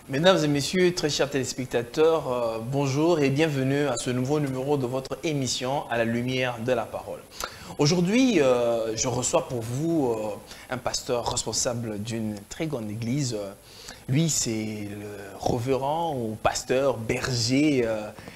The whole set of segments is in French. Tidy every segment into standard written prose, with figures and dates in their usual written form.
Mesdames et messieurs, très chers téléspectateurs, bonjour et bienvenue à ce nouveau numéro de votre émission À la lumière de la parole. Aujourd'hui, je reçois pour vous un pasteur responsable d'une très grande église. Lui, c'est le révérend ou pasteur berger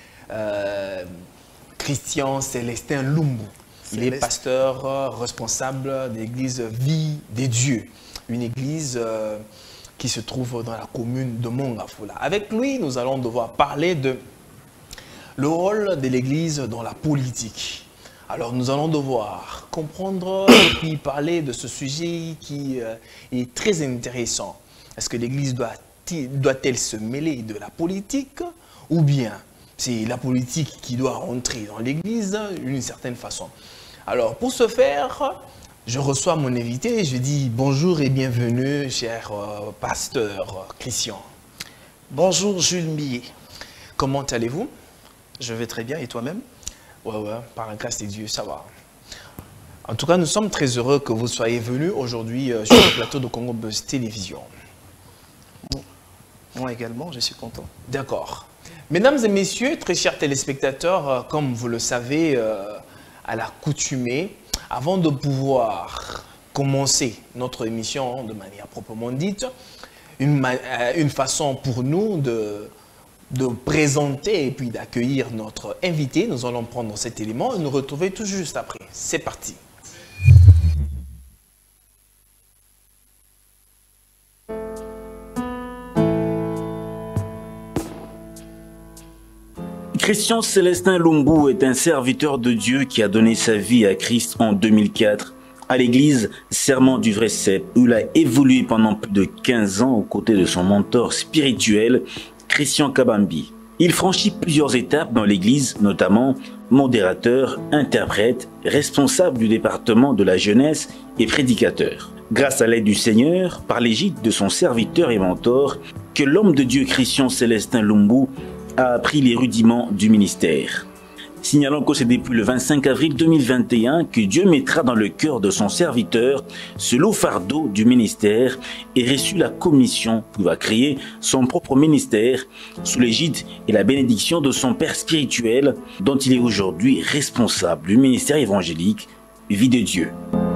Christian Célestin Lumbu. Il est pasteur responsable de l'église Vie des Dieux, une église qui se trouve dans la commune de Mongafula. Avec lui, nous allons devoir parler de le rôle de l'église dans la politique. Alors, nous allons devoir comprendre et puis parler de ce sujet qui est très intéressant. Est-ce que l'église doit-elle se mêler de la politique ou bien c'est la politique qui doit rentrer dans l'église d'une certaine façon? Alors, pour ce faire, je reçois mon invité et je dis bonjour et bienvenue, cher pasteur Christian. Bonjour Jules Millet. Comment allez-vous? Je vais très bien et toi-même? Ouais, par la grâce de Dieu, ça va. En tout cas, nous sommes très heureux que vous soyez venus aujourd'hui sur le plateau de Congo Buzz Télévision. Moi également, je suis content. D'accord. Mesdames et messieurs, très chers téléspectateurs, comme vous le savez, à l'accoutumée, avant de pouvoir commencer notre émission de manière proprement dite, une façon pour nous de présenter et puis d'accueillir notre invité, nous allons prendre cet élément et nous retrouver tout juste après. C'est parti. Christian Célestin Lumbu est un serviteur de Dieu qui a donné sa vie à Christ en 2004 à l'église Serment du Vrai Cep, où il a évolué pendant plus de 15 ans aux côtés de son mentor spirituel, Christian Kabambi. Il franchit plusieurs étapes dans l'église, notamment modérateur, interprète, responsable du département de la jeunesse et prédicateur. Grâce à l'aide du Seigneur, par l'égide de son serviteur et mentor, que l'homme de Dieu Christian Célestin Lumbu a appris les rudiments du ministère. Signalons que c'est depuis le 25 avril 2021 que Dieu mettra dans le cœur de son serviteur ce lourd fardeau du ministère et reçut la commission qui va créer son propre ministère sous l'égide et la bénédiction de son père spirituel dont il est aujourd'hui responsable du ministère évangélique Vie de Dieu.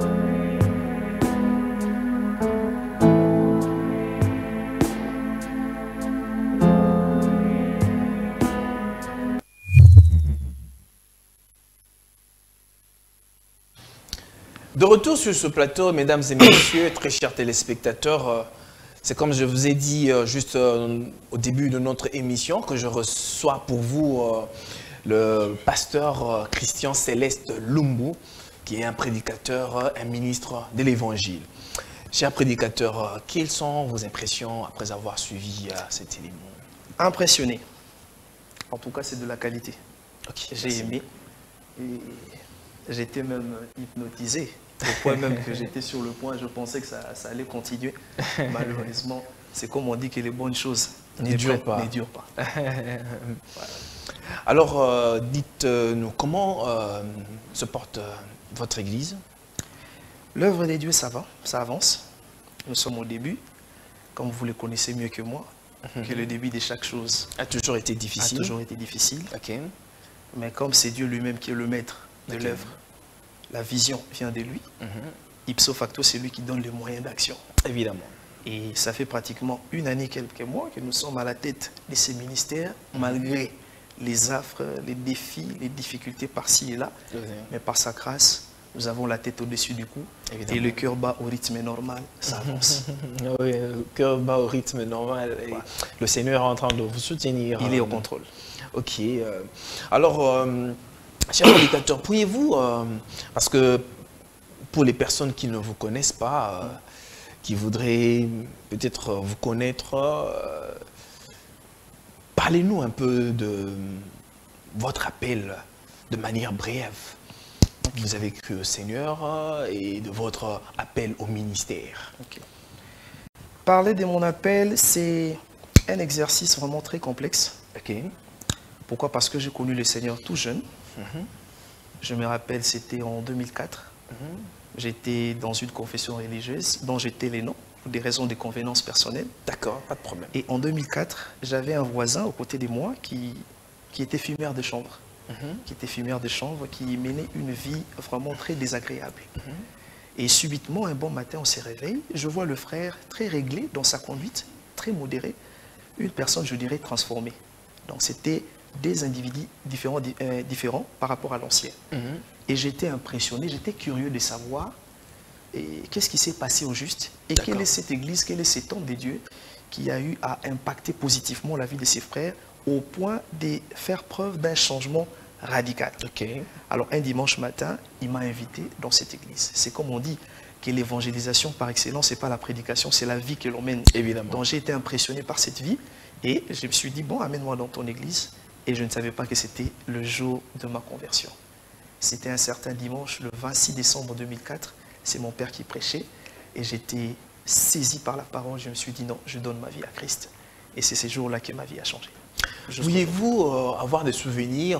De retour sur ce plateau, mesdames et messieurs, très chers téléspectateurs, c'est comme je vous ai dit juste au début de notre émission que je reçois pour vous le pasteur Christian Célestin Lumbu, qui est un prédicateur, un ministre de l'Évangile. Cher prédicateur, quelles sont vos impressions après avoir suivi cet élément? Impressionné. En tout cas, c'est de la qualité. Okay, j'ai aimé. Et j'étais même hypnotisé. Au point même que j'étais sur le point, je pensais que ça allait continuer. Malheureusement, c'est comme on dit que les bonnes choses ne durent pas. Voilà. Alors, dites-nous, comment se porte votre église? L'œuvre des dieux, ça va, ça avance. Nous sommes au début, comme vous le connaissez mieux que moi, que le début de chaque chose a toujours été difficile. A toujours été difficile. Okay. Mais comme c'est Dieu lui-même qui est le maître de l'œuvre, la vision vient de lui. Ipso facto, c'est lui qui donne les moyens d'action. Évidemment. Et ça fait pratiquement une année, quelques mois, que nous sommes à la tête de ces ministères, malgré les affres, les défis, les difficultés par-ci et là. Mais par sa grâce, nous avons la tête au-dessus du cou. Évidemment. Et le cœur bat au rythme normal, ça avance. Oui, le cœur bat au rythme normal. Et le Seigneur est en train de vous soutenir. Il est au contrôle. Ok. Alors, cher prédicateur, pourriez-vous, parce que pour les personnes qui ne vous connaissent pas, qui voudraient peut-être vous connaître, parlez-nous un peu de votre appel de manière brève. Vous avez cru au Seigneur et de votre appel au ministère. Okay. Parler de mon appel, c'est un exercice vraiment très complexe. Okay. Pourquoi? Parce que j'ai connu le Seigneur tout jeune. Je me rappelle, c'était en 2004. J'étais dans une confession religieuse dont j'étais les noms. pour des raisons de convenance personnelle. D'accord, pas de problème. Et en 2004, j'avais un voisin aux côtés de moi qui était fumeur de chambre. Qui menait une vie vraiment très désagréable. Et subitement, un bon matin, on se réveille. Je vois le frère très réglé dans sa conduite, très modéré. Une personne, je dirais, transformée. Donc, c'était des individus différents par rapport à l'ancien. Et j'étais impressionné, j'étais curieux de savoir qu'est-ce qui s'est passé au juste et quelle est cette église, quel est cet homme de Dieu qui a eu à impacter positivement la vie de ses frères au point de faire preuve d'un changement radical. Alors, un dimanche matin, il m'a invité dans cette église. C'est comme on dit que l'évangélisation par excellence, ce n'est pas la prédication, c'est la vie que l'on mène. Évidemment. Donc, j'ai été impressionné par cette vie et je me suis dit, bon, amène-moi dans ton église. Et je ne savais pas que c'était le jour de ma conversion. C'était un certain dimanche, le 26 décembre 2004. C'est mon père qui prêchait. Et j'étais saisi par la parole. Je me suis dit, non, je donne ma vie à Christ. Et c'est ces jours-là que ma vie a changé. Pourriez-vous avoir des souvenirs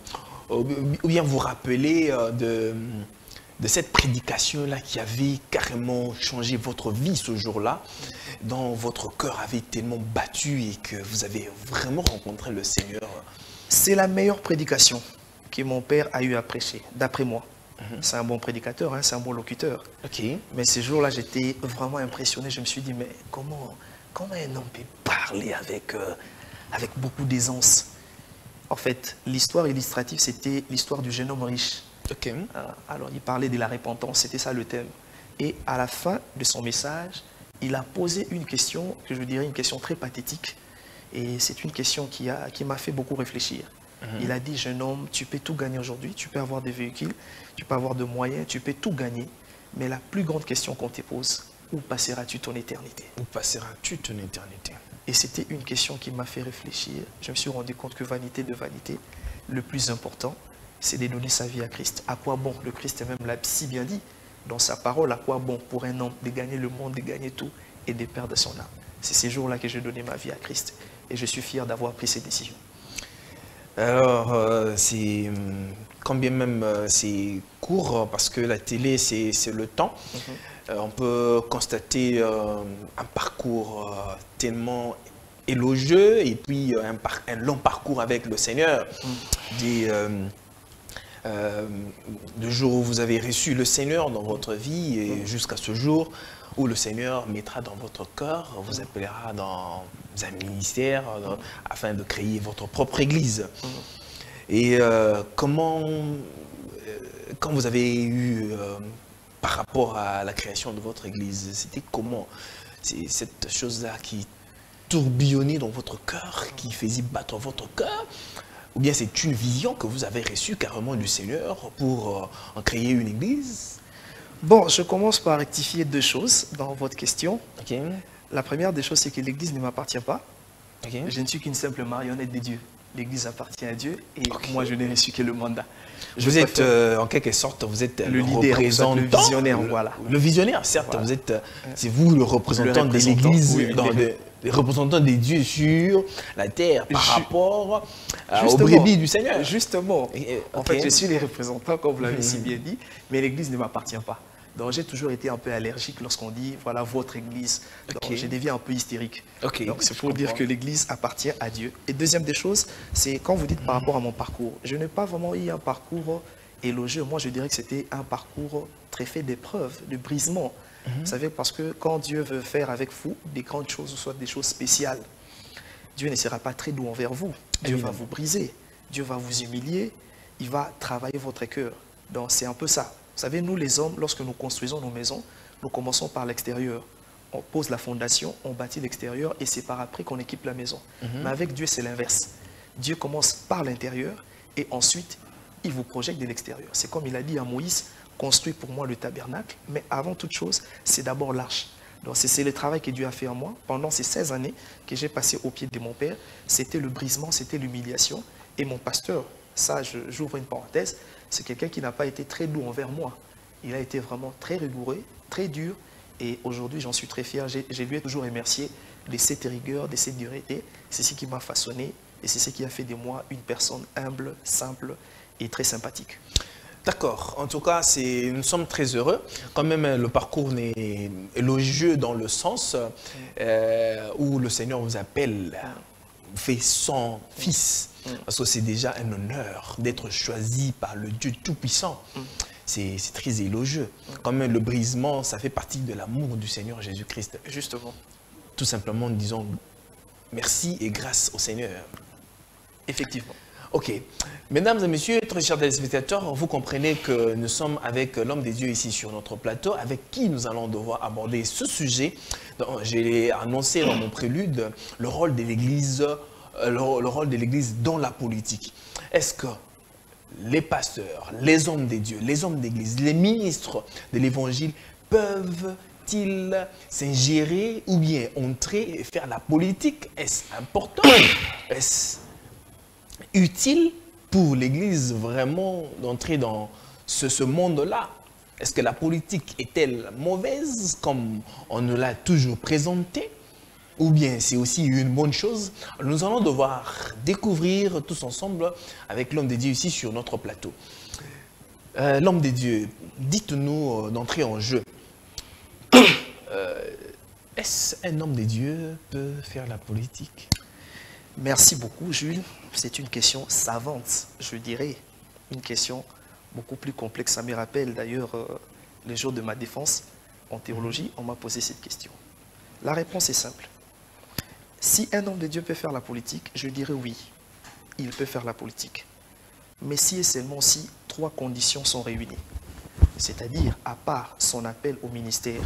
ou bien vous rappeler de cette prédication-là qui avait carrément changé votre vie ce jour-là, dont votre cœur avait tellement battu et que vous avez vraiment rencontré le Seigneur? C'est la meilleure prédication que mon père a eu à prêcher, d'après moi. C'est un bon prédicateur, hein, c'est un bon locuteur. Mais ce jour-là, j'étais vraiment impressionné. Je me suis dit, mais comment un homme peut parler avec beaucoup d'aisance? En fait, l'histoire illustrative, c'était l'histoire du jeune homme riche. Alors, il parlait de la repentance, c'était ça le thème. Et à la fin de son message, il a posé une question, que je dirais une question très pathétique. Et c'est une question qui m'a fait beaucoup réfléchir. Il a dit, jeune homme, tu peux tout gagner aujourd'hui, tu peux avoir des véhicules, tu peux avoir des moyens, tu peux tout gagner. Mais la plus grande question qu'on te pose, où passeras-tu ton éternité? Où passeras-tu ton éternité? Et c'était une question qui m'a fait réfléchir. Je me suis rendu compte que vanité de vanité, le plus important, c'est de donner sa vie à Christ. À quoi bon? Le Christ même l'a si bien dit dans sa parole. À quoi bon pour un homme de gagner le monde, de gagner tout et de perdre son âme? C'est ces jours-là que j'ai donné ma vie à Christ. Et je suis fier d'avoir pris ces décisions. Alors, c'est quand bien même c'est court, parce que la télé, c'est le temps. On peut constater un parcours tellement élogieux et puis un long parcours avec le Seigneur. Du jour où vous avez reçu le Seigneur dans votre vie et jusqu'à ce jour où le Seigneur mettra dans votre cœur, vous appellera dans un ministère afin de créer votre propre église. Et quand vous avez eu, par rapport à la création de votre église, c'était comment? C'est cette chose-là qui tourbillonnait dans votre cœur, qui faisait battre votre cœur? Ou bien c'est une vision que vous avez reçue carrément du Seigneur pour en créer une église? Bon, je commence par rectifier deux choses dans votre question. La première des choses, c'est que l'église ne m'appartient pas. Je ne suis qu'une simple marionnette de Dieu. L'église appartient à Dieu et moi, je n'ai reçu que le mandat. Vous êtes, en quelque sorte, vous êtes le leader, représentant, le visionnaire, voilà. Le visionnaire, certes, voilà. C'est vous le représentant de l'église, oui, les représentants des dieux sur la terre par rapport aux brebis du Seigneur. Justement, en fait, je suis les représentants, comme vous l'avez si bien dit, mais l'église ne m'appartient pas. Donc j'ai toujours été un peu allergique lorsqu'on dit, voilà votre église. Donc je deviens un peu hystérique. Donc c'est pour dire que l'église appartient à Dieu. Et deuxième des choses, c'est quand vous dites par rapport à mon parcours, je n'ai pas vraiment eu un parcours élogieux. Moi, je dirais que c'était un parcours très fait d'épreuves, de brisements. Vous savez, parce que quand Dieu veut faire avec vous des grandes choses, ou soit des choses spéciales, Dieu ne sera pas très doux envers vous. Dieu va vous briser, Dieu va vous humilier, il va travailler votre cœur. Donc c'est un peu ça. Vous savez, nous les hommes, lorsque nous construisons nos maisons, nous commençons par l'extérieur. On pose la fondation, on bâtit l'extérieur et c'est par après qu'on équipe la maison. Mais avec Dieu, c'est l'inverse. Dieu commence par l'intérieur et ensuite, il vous projette de l'extérieur. C'est comme il a dit à Moïse, construis pour moi le tabernacle, mais avant toute chose, c'est d'abord l'arche. Donc c'est le travail que Dieu a fait en moi. Pendant ces 16 années que j'ai passé au pied de mon père, c'était le brisement, c'était l'humiliation. Et mon pasteur, ça j'ouvre une parenthèse, c'est quelqu'un qui n'a pas été très doux envers moi. Il a été vraiment très rigoureux, très dur. Et aujourd'hui, j'en suis très fier. Je lui ai toujours remercié de cette rigueur, de cette dureté. C'est ce qui m'a façonné et c'est ce qui a fait de moi une personne humble, simple et très sympathique. D'accord. En tout cas, nous sommes très heureux. Quand même, le parcours est élogieux dans le sens où le Seigneur vous appelle, fait son fils. Parce que c'est déjà un honneur d'être choisi par le Dieu Tout-Puissant. C'est très élogieux. Quand même, le brisement, ça fait partie de l'amour du Seigneur Jésus-Christ. Justement. Tout simplement, disons merci et grâce au Seigneur. Effectivement. Ok. Mesdames et messieurs, très chers téléspectateurs, vous comprenez que nous sommes avec l'homme des dieux ici sur notre plateau, avec qui nous allons devoir aborder ce sujet. Je l'ai annoncé dans mon prélude, le rôle de l'Église, le rôle de l'Église dans la politique. Est-ce que les pasteurs, les hommes des dieux, les hommes d'Église, les ministres de l'Évangile peuvent-ils s'ingérer ou bien entrer et faire la politique? Est-ce important? Est-ce utile pour l'Église vraiment d'entrer dans ce monde-là? Est-ce que la politique est-elle mauvaise comme on nous l'a toujours présenté? Ou bien c'est aussi une bonne chose? Nous allons devoir découvrir tous ensemble avec l'homme des dieux ici sur notre plateau. L'homme des dieux, dites-nous d'entrer en jeu. Est-ce un homme des dieux peut faire la politique? Merci beaucoup, Jules. C'est une question savante, je dirais. Une question beaucoup plus complexe. Ça me rappelle d'ailleurs les jours de ma défense en théologie. On m'a posé cette question. La réponse est simple. Si un homme de Dieu peut faire la politique, je dirais oui, il peut faire la politique. Mais si et seulement si 3 conditions sont réunies. C'est-à-dire, à part son appel au ministère,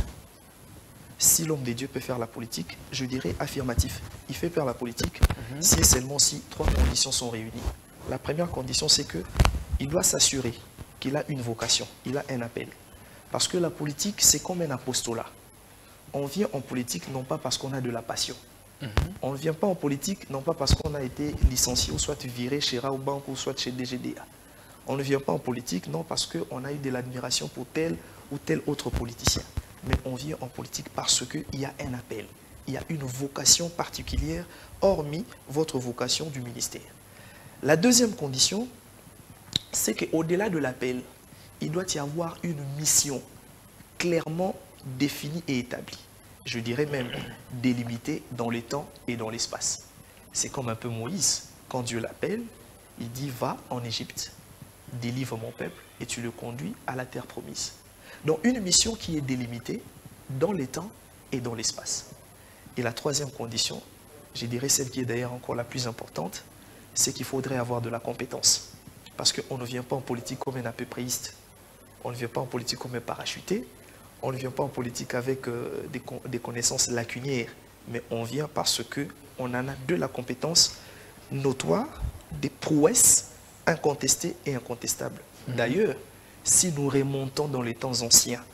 si l'homme de Dieu peut faire la politique, je dirais affirmatif. Il fait faire la politique si et seulement si 3 conditions sont réunies. La première condition, c'est qu'il doit s'assurer qu'il a une vocation, il a un appel. Parce que la politique, c'est comme un apostolat. On vient en politique non pas parce qu'on a de la passion. On ne vient pas en politique non pas parce qu'on a été licencié ou soit viré chez Raobank ou soit chez DGDA. On ne vient pas en politique non parce qu'on a eu de l'admiration pour tel ou tel autre politicien. Mais on vient en politique parce qu'il y a un appel. Il y a une vocation particulière, hormis votre vocation du ministère. La deuxième condition, c'est qu'au-delà de l'appel, il doit y avoir une mission clairement définie et établie. Je dirais même délimitée dans les temps et dans l'espace. C'est comme un peu Moïse. Quand Dieu l'appelle, il dit « Va en Égypte, délivre mon peuple et tu le conduis à la terre promise ». Donc une mission qui est délimitée dans les temps et dans l'espace. Et la troisième condition, je dirais celle qui est d'ailleurs encore la plus importante, c'est qu'il faudrait avoir de la compétence. Parce qu'on ne vient pas en politique comme un apépréiste, on ne vient pas en politique comme un parachuté, on ne vient pas en politique avec des connaissances lacunières, mais on vient parce qu'on en a de la compétence notoire, des prouesses incontestées et incontestables. D'ailleurs, si nous remontons dans les temps anciens,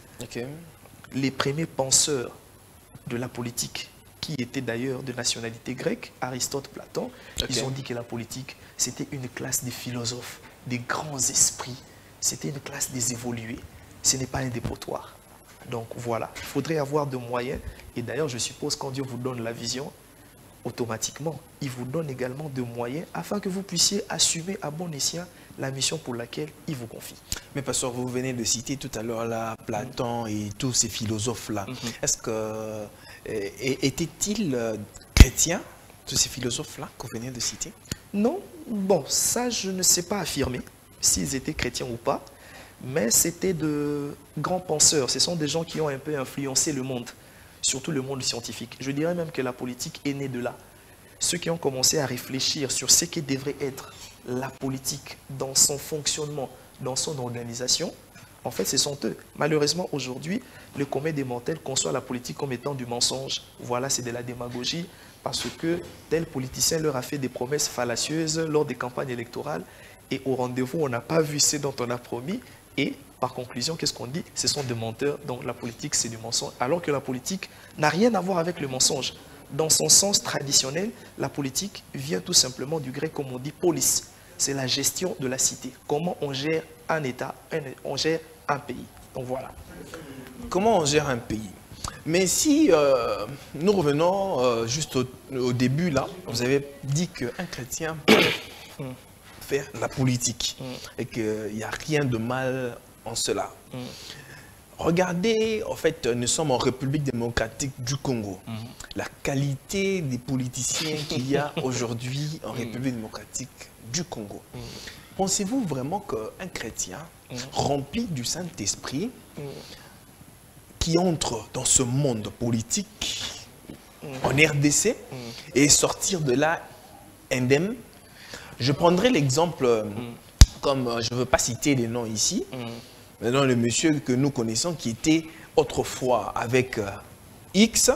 les premiers penseurs de la politique, qui étaient d'ailleurs de nationalité grecque, Aristote, Platon, ils ont dit que la politique, c'était une classe des philosophes, des grands esprits, c'était une classe des évolués, ce n'est pas un dépotoir. Donc voilà, il faudrait avoir de moyens, et d'ailleurs je suppose quand Dieu vous donne la vision, automatiquement, il vous donne également de moyens afin que vous puissiez assumer à bon escient la mission pour laquelle il vous confie. Mais pasteur, vous venez de citer tout à l'heure là Platon et tous ces philosophes-là. Est-ce que étaient-ils chrétiens, tous ces philosophes-là que vous venez de citer? Non, bon, ça je ne sais pas affirmer s'ils étaient chrétiens ou pas, mais c'était de grands penseurs. Ce sont des gens qui ont un peu influencé le monde, surtout le monde scientifique. Je dirais même que la politique est née de là. Ceux qui ont commencé à réfléchir sur ce qui devrait être la politique dans son fonctionnement, dans son organisation, en fait, ce sont eux. Malheureusement, aujourd'hui, le commun des mortels conçoit la politique comme étant du mensonge. Voilà, c'est de la démagogie parce que tel politicien leur a fait des promesses fallacieuses lors des campagnes électorales et au rendez-vous, on n'a pas vu ce dont on a promis. Et par conclusion, qu'est-ce qu'on dit? Ce sont des menteurs, donc la politique c'est du mensonge. Alors que la politique n'a rien à voir avec le mensonge. Dans son sens traditionnel, la politique vient tout simplement du grec comme on dit polis. C'est la gestion de la cité. Comment on gère un État, on gère un pays. Donc voilà. Comment on gère un pays? Mais si nous revenons juste au début là, vous avez dit qu'un chrétien peut faire la politique et qu'il n'y a rien de mal en cela. Regardez, en fait, nous sommes en République démocratique du Congo. La qualité des politiciens qu'il y a aujourd'hui en République démocratique du Congo. Pensez-vous vraiment qu'un chrétien rempli du Saint-Esprit qui entre dans ce monde politique en RDC et sortir de là indemne? Je prendrai l'exemple, comme je ne veux pas citer les noms ici, maintenant le monsieur que nous connaissons qui était autrefois avec X,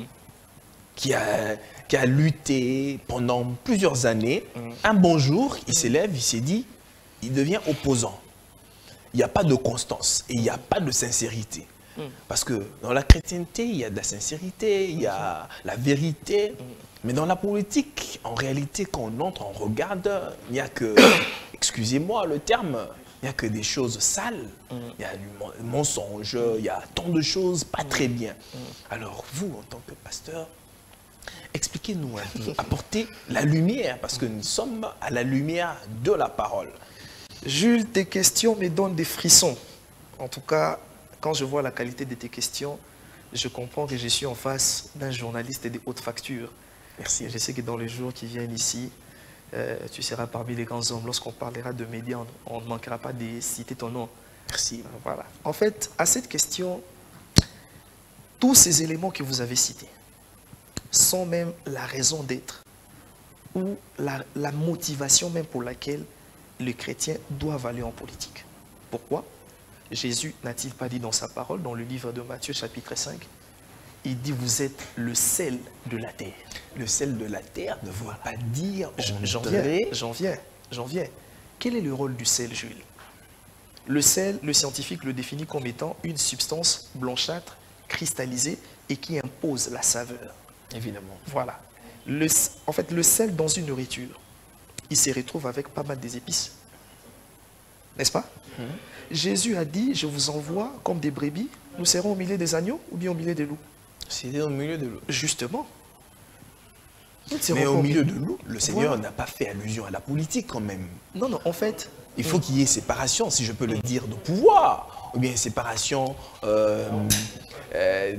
qui a lutté pendant plusieurs années. Un bon jour, il s'élève, il s'est dit, il devient opposant. Il n'y a pas de constance et il n'y a pas de sincérité. Parce que dans la chrétienté, il y a de la sincérité, il y a la vérité. Mais dans la politique, en réalité, quand on entre, on regarde, il n'y a que, excusez-moi le terme, il n'y a que des choses sales, il y a du mensonge, il y a tant de choses pas très bien. Alors vous, en tant que pasteur, expliquez-nous, apportez la lumière, parce que nous sommes à la lumière de la parole. Jules, tes questions me donnent des frissons. En tout cas, quand je vois la qualité de tes questions, je comprends que je suis en face d'un journaliste de haute facture. Merci. Et je sais que dans les jours qui viennent ici, tu seras parmi les grands hommes. Lorsqu'on parlera de médias, on ne manquera pas de citer ton nom. Merci. Voilà. En fait, à cette question, tous ces éléments que vous avez cités sont même la raison d'être ou la motivation même pour laquelle les chrétiens doivent aller en politique. Pourquoi? Jésus n'a-t-il pas dit dans sa parole, dans le livre de Matthieu chapitre 5, il dit, vous êtes le sel de la terre. Le sel de la terre ne veut pas dire... J'en viens. Quel est le rôle du sel, Jules? Le sel, le scientifique le définit comme étant une substance blanchâtre, cristallisée et qui impose la saveur. Évidemment. Voilà. En fait, le sel dans une nourriture, il se retrouve avec pas mal des épices. N'est-ce pas? Jésus a dit, je vous envoie comme des brebis, nous serons au milieu des agneaux ou bien au milieu des loups? C'est au milieu de l'eau. Justement. Mais au milieu de l'eau, le Seigneur n'a pas fait allusion à la politique quand même. Non, non, en fait... Il faut qu'il y ait séparation, si je peux le dire, de pouvoir, ou bien séparation de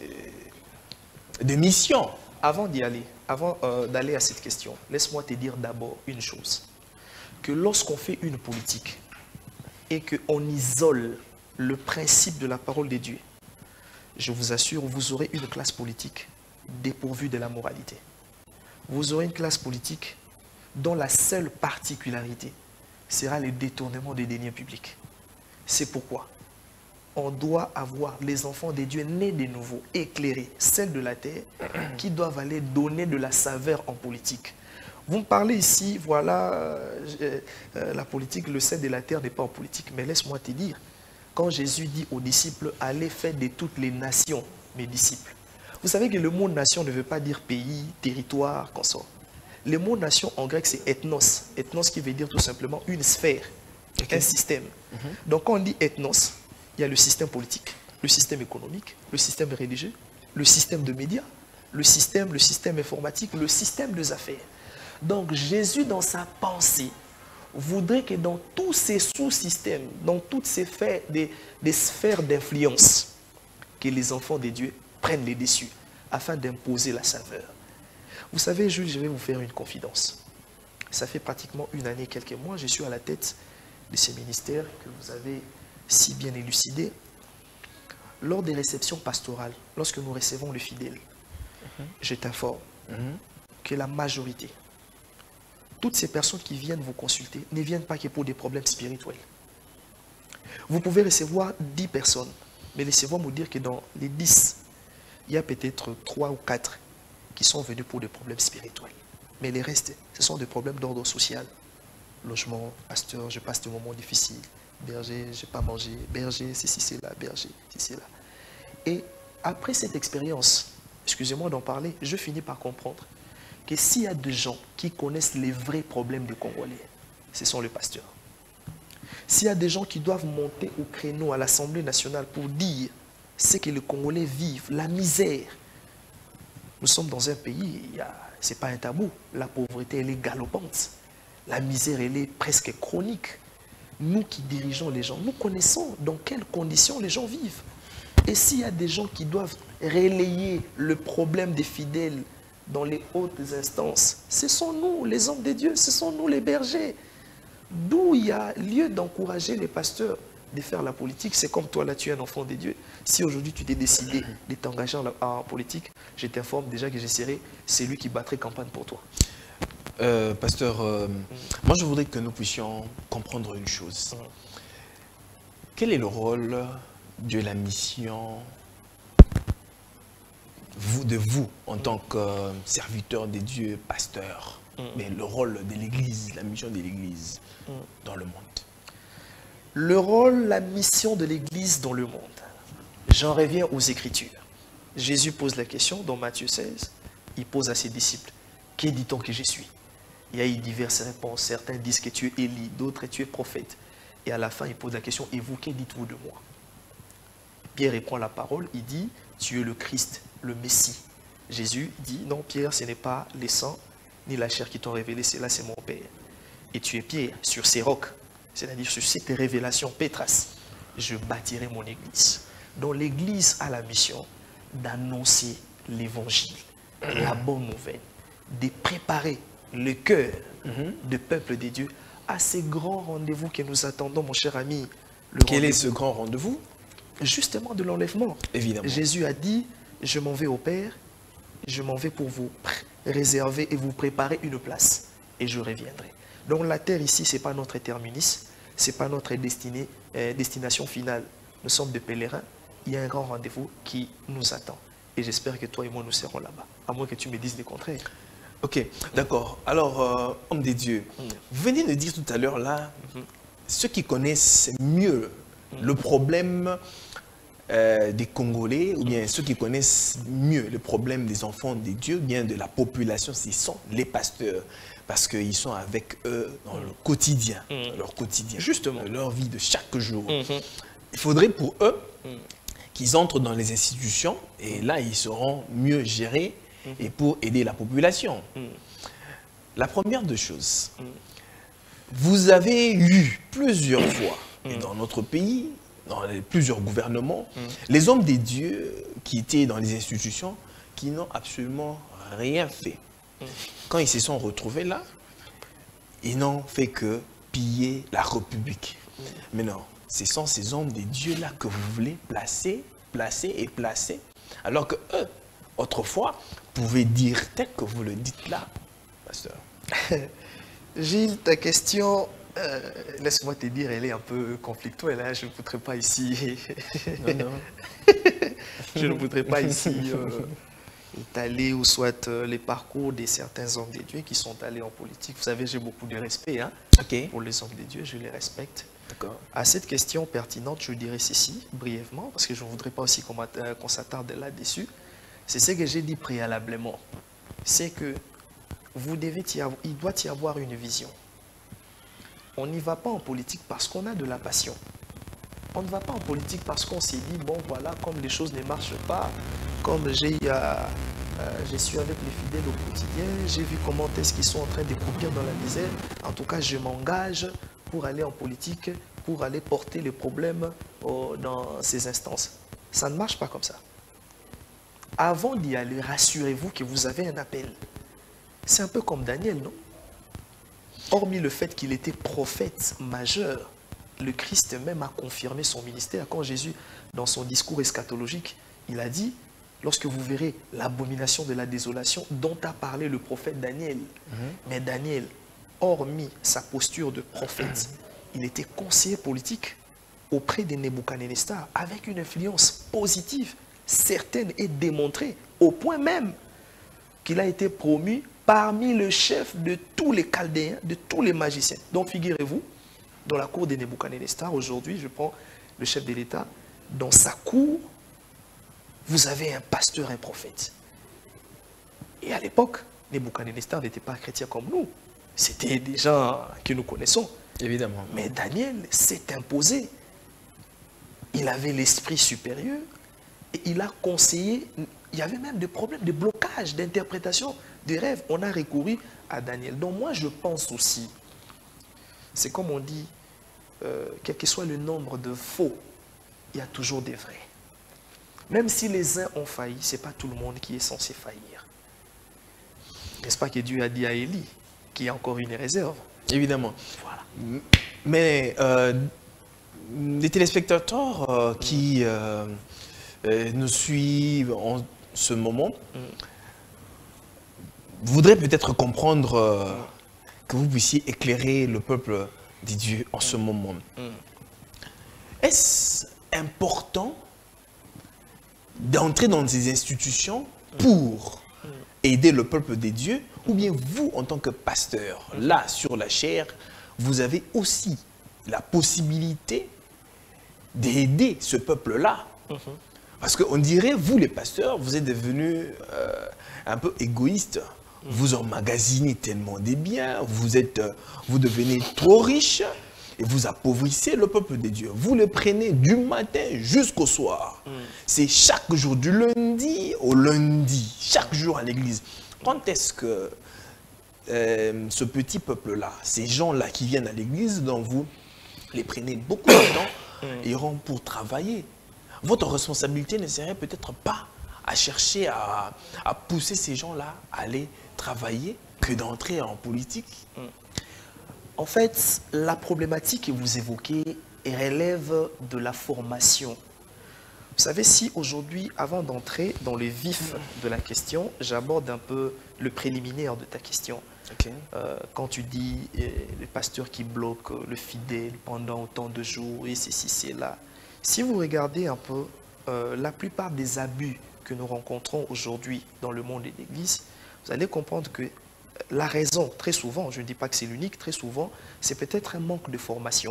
mission. Avant d'y aller, avant d'aller à cette question, laisse-moi te dire d'abord une chose. Que lorsqu'on fait une politique et qu'on isole le principe de la parole de Dieu, je vous assure, vous aurez une classe politique dépourvue de la moralité. Vous aurez une classe politique dont la seule particularité sera le détournement des deniers publics. C'est pourquoi on doit avoir les enfants de Dieu nés de nouveau, éclairés, celles de la terre, qui doivent aller donner de la saveur en politique. Vous me parlez ici, voilà, la politique, le sel de la terre n'est pas en politique. Mais laisse-moi te dire, quand Jésus dit aux disciples, allez faire de toutes les nations mes disciples. Vous savez que le mot nation ne veut pas dire pays, territoire, consort. Le mot nation en grec c'est ethnos. Ethnos qui veut dire tout simplement une sphère, un système. Donc quand on dit ethnos, il y a le système politique, le système économique, le système religieux, le système de médias, le système informatique, le système des affaires. Donc Jésus dans sa pensée voudrait que dans tous ces sous-systèmes, dans toutes ces sphères, des sphères d'influence, que les enfants de Dieu prennent les dessus afin d'imposer la saveur. Vous savez, Jules, je vais vous faire une confidence. Ça fait pratiquement une année, quelques mois, je suis à la tête de ces ministères que vous avez si bien élucidés. Lors des réceptions pastorales, lorsque nous recevons le fidèle, je t'informe que la majorité, toutes ces personnes qui viennent vous consulter, ne viennent pas que pour des problèmes spirituels. Vous pouvez recevoir 10 personnes, mais laissez-moi vous dire que dans les 10, il y a peut-être 3 ou 4 qui sont venus pour des problèmes spirituels. Mais les restes, ce sont des problèmes d'ordre social. Logement, pasteur, je passe des moments difficiles. Berger, je n'ai pas mangé. Berger, ceci, c'est là. Berger, ceci, c'est là. Et après cette expérience, excusez-moi d'en parler, je finis par comprendre que s'il y a des gens qui connaissent les vrais problèmes des Congolais, ce sont les pasteurs. S'il y a des gens qui doivent monter au créneau à l'Assemblée nationale pour dire ce que les Congolais vivent, la misère. Nous sommes dans un pays, ce n'est pas un tabou, la pauvreté elle est galopante. La misère, elle est presque chronique. Nous qui dirigeons les gens, nous connaissons dans quelles conditions les gens vivent. Et s'il y a des gens qui doivent relayer le problème des fidèles dans les hautes instances, ce sont nous, les hommes de Dieu, ce sont nous les bergers. D'où il y a lieu d'encourager les pasteurs de faire la politique. C'est comme toi, là, tu es un enfant de Dieu. Si aujourd'hui tu t'es décidé de t'engager en politique, je t'informe déjà que j'essaierai, c'est lui qui battrait campagne pour toi. Pasteur, moi je voudrais que nous puissions comprendre une chose. Quel est le rôle de la mission de vous en tant que serviteur de Dieu, pasteur, mais le rôle de l'Église, la mission de l'Église dans le monde? Le rôle, la mission de l'Église dans le monde. J'en reviens aux Écritures. Jésus pose la question dans Matthieu 16. Il pose à ses disciples, « Que dit-on que je suis ?» Il y a eu diverses réponses. Certains disent que tu es Élie, d'autres tu es prophète. Et à la fin, il pose la question, « Et vous, que dites-vous de moi ?» Pierre reprend la parole, il dit, « Tu es le Christ, le Messie. » Jésus dit, « Non, Pierre, ce n'est pas les sangs ni la chair qui t'ont révélé, c'est là, c'est mon Père. Et tu es Pierre, sur ces rocs, c'est-à-dire sur cette révélation Pétras, je bâtirai mon Église. » Donc l'Église a la mission d'annoncer l'Évangile, la bonne nouvelle, de préparer le cœur du peuple de Dieu à ces grands rendez-vous que nous attendons, mon cher ami. Quel est ce grand rendez-vous? Justement de l'enlèvement. Évidemment. Jésus a dit, je m'en vais au Père, je m'en vais pour vous réserver et vous préparer une place, et je reviendrai. Donc la terre ici, ce n'est pas notre terminus, ce n'est pas notre destination finale. Nous sommes des pèlerins, il y a un grand rendez-vous qui nous attend. Et j'espère que toi et moi, nous serons là-bas, à moins que tu me dises le contraire. Ok, d'accord. Alors, homme des dieux, vous venez de dire tout à l'heure là, ceux qui connaissent mieux le problème des Congolais, ou bien ceux qui connaissent mieux le problème des enfants des dieux, bien de la population, ce sont les pasteurs. Parce qu'ils sont avec eux dans le quotidien, leur quotidien, justement, leur vie de chaque jour. Il faudrait pour eux qu'ils entrent dans les institutions et là, ils seront mieux gérés et pour aider la population. La première des choses, vous avez eu plusieurs fois, et dans notre pays, dans plusieurs gouvernements, les hommes des dieux qui étaient dans les institutions, qui n'ont absolument rien fait. Quand ils se sont retrouvés là, ils n'ont fait que piller la République. Mais non, ce sont ces hommes des dieux là que vous voulez placer, alors que eux, autrefois, pouvaient dire tel que vous le dites là, pasteur. Gilles, ta question, laisse-moi te dire, elle est un peu conflictuelle. Hein, je ne voudrais pas ici. Non. Je ne voudrais pas ici étaler ou soit les parcours de certains hommes de Dieu qui sont allés en politique. Vous savez, j'ai beaucoup de respect pour les hommes de Dieu, je les respecte. À cette question pertinente, je dirais ceci brièvement, parce que je ne voudrais pas aussi qu'on s'attarde là-dessus. C'est ce que j'ai dit préalablement. C'est que il doit y avoir une vision. On n'y va pas en politique parce qu'on a de la passion. On ne va pas en politique parce qu'on s'est dit, bon voilà, comme les choses ne marchent pas, comme je suis avec les fidèles au quotidien, j'ai vu comment est-ce qu'ils sont en train de croupir dans la misère. En tout cas, je m'engage pour aller en politique, pour aller porter les problèmes dans ces instances. Ça ne marche pas comme ça. Avant d'y aller, rassurez-vous que vous avez un appel. C'est un peu comme Daniel, non? Hormis le fait qu'il était prophète majeur, le Christ même a confirmé son ministère. Quand Jésus, dans son discours eschatologique, il a dit, lorsque vous verrez l'abomination de la désolation dont a parlé le prophète Daniel. Mais Daniel, hormis sa posture de prophète, il était conseiller politique auprès de Nebuchadnezzar avec une influence positive, certaine et démontrée, au point même qu'il a été promu parmi le chef de tous les Chaldéens, de tous les magiciens. Donc figurez-vous, dans la cour de Nebuchadnezzar, aujourd'hui, je prends le chef de l'État, dans sa cour, vous avez un pasteur, un prophète. Et à l'époque, Nebuchadnezzar n'était pas chrétien comme nous. C'était des gens que nous connaissons. Évidemment. Mais Daniel s'est imposé. Il avait l'esprit supérieur et il a conseillé. Il y avait même des problèmes de blocage, d'interprétation des rêves. On a recouru à Daniel. Donc moi, je pense aussi c'est comme on dit, quel que soit le nombre de faux, il y a toujours des vrais. Même si les uns ont failli, ce n'est pas tout le monde qui est censé faillir. N'est-ce pas que Dieu a dit à Élie qu'il y a encore une réserve? Évidemment. Voilà. Mais les téléspectateurs qui nous suivent en ce moment voudraient peut-être comprendre que vous puissiez éclairer le peuple de Dieu en ce moment. Est-ce important d'entrer dans ces institutions pour aider le peuple de Dieu, ou bien vous, en tant que pasteur, là, sur la chair, vous avez aussi la possibilité d'aider ce peuple-là? Parce qu'on dirait, vous les pasteurs, vous êtes devenus un peu égoïstes. Vous emmagasinez tellement des biens, vous devenez trop riches et vous appauvrissez le peuple de Dieu. Vous le prenez du matin jusqu'au soir. C'est chaque jour, du lundi au lundi, chaque jour à l'église. Quand est-ce que ce petit peuple-là, ces gens-là qui viennent à l'église, dont vous les prenez beaucoup de temps, iront pour travailler? Votre responsabilité ne serait peut-être pas à chercher à pousser ces gens-là à aller travailler que d'entrer en politique? En fait, la problématique que vous évoquez relève de la formation. Vous savez, si aujourd'hui, avant d'entrer dans le vif de la question, j'aborde un peu le préliminaire de ta question. Okay. Quand tu dis le pasteur qui bloque le fidèle pendant autant de jours, et ceci, c'est là. Si vous regardez un peu la plupart des abus que nous rencontrons aujourd'hui dans le monde de l'Église, vous allez comprendre que la raison, très souvent, je ne dis pas que c'est l'unique, très souvent, c'est peut-être un manque de formation,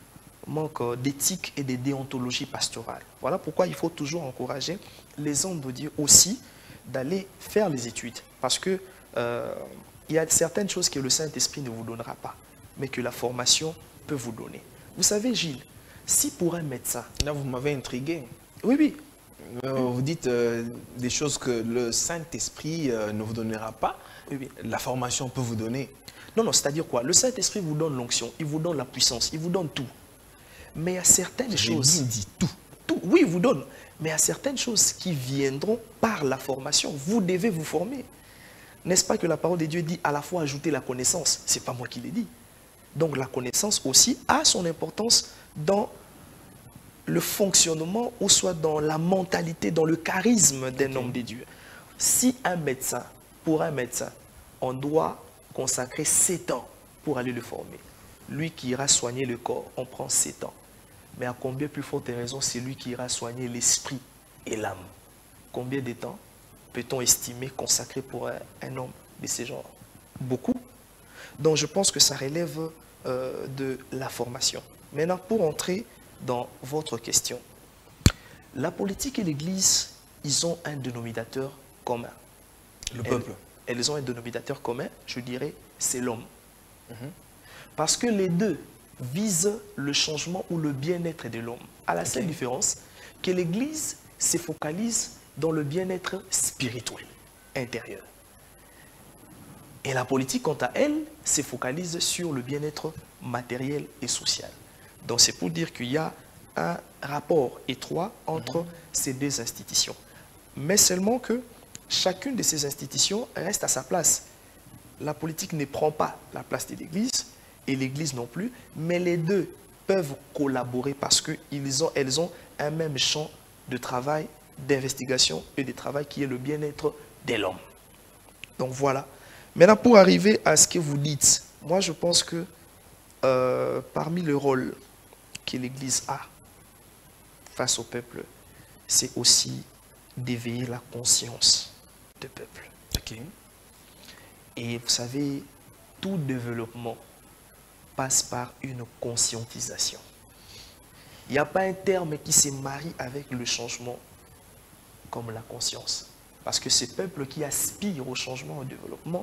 manque d'éthique et de déontologie pastorale. Voilà pourquoi il faut toujours encourager les hommes de Dieu aussi d'aller faire les études. Parce que il y a certaines choses que le Saint-Esprit ne vous donnera pas, mais que la formation peut vous donner. Vous savez, Gilles, si pour un médecin... Là, vous m'avez intrigué. Oui, oui. Vous dites des choses que le Saint-Esprit ne vous donnera pas. Oui, oui. La formation peut vous donner. Non, non, c'est-à-dire quoi? Le Saint-Esprit vous donne l'onction, il vous donne la puissance, il vous donne tout. Mais il y a certaines choses... J'ai dit tout. Tout, oui, il vous donne. Mais il y a certaines choses qui viendront par la formation. Vous devez vous former. N'est-ce pas que la parole de Dieu dit à la fois ajouter la connaissance? Ce n'est pas moi qui l'ai dit. Donc la connaissance aussi a son importance dans le fonctionnement ou soit dans la mentalité, dans le charisme d'un homme de Dieu. Si un médecin, pour un médecin, on doit consacrer 7 ans pour aller le former. Lui qui ira soigner le corps, on prend 7 ans. Mais à combien plus forte raison, c'est lui qui ira soigner l'esprit et l'âme? Combien de temps peut-on estimer consacré pour un homme de ce genre? Beaucoup. Donc je pense que ça relève de la formation. Maintenant, pour entrer dans votre question, la politique et l'Église, ils ont un dénominateur commun. Le peuple. Elles ont un dénominateur commun, je dirais, c'est l'homme. Parce que les deux visent le changement ou le bien-être de l'homme. À la seule différence que l'Église se focalise dans le bien-être spirituel, intérieur. Et la politique, quant à elle, se focalise sur le bien-être matériel et social. Donc c'est pour dire qu'il y a un rapport étroit entre ces deux institutions. Mais seulement que chacune de ces institutions reste à sa place. La politique ne prend pas la place de l'Église, et l'Église non plus, mais les deux peuvent collaborer parce qu'elles ont un même champ de travail, d'investigation et de travail qui est le bien-être de l'homme. Donc voilà. Maintenant, pour arriver à ce que vous dites, moi je pense que parmi le rôle que l'Église a face au peuple, c'est aussi d'éveiller la conscience du peuple. Et vous savez, tout développement passe par une conscientisation. Il n'y a pas un terme qui se marie avec le changement comme la conscience. Parce que ce peuple qui aspire au changement, au développement,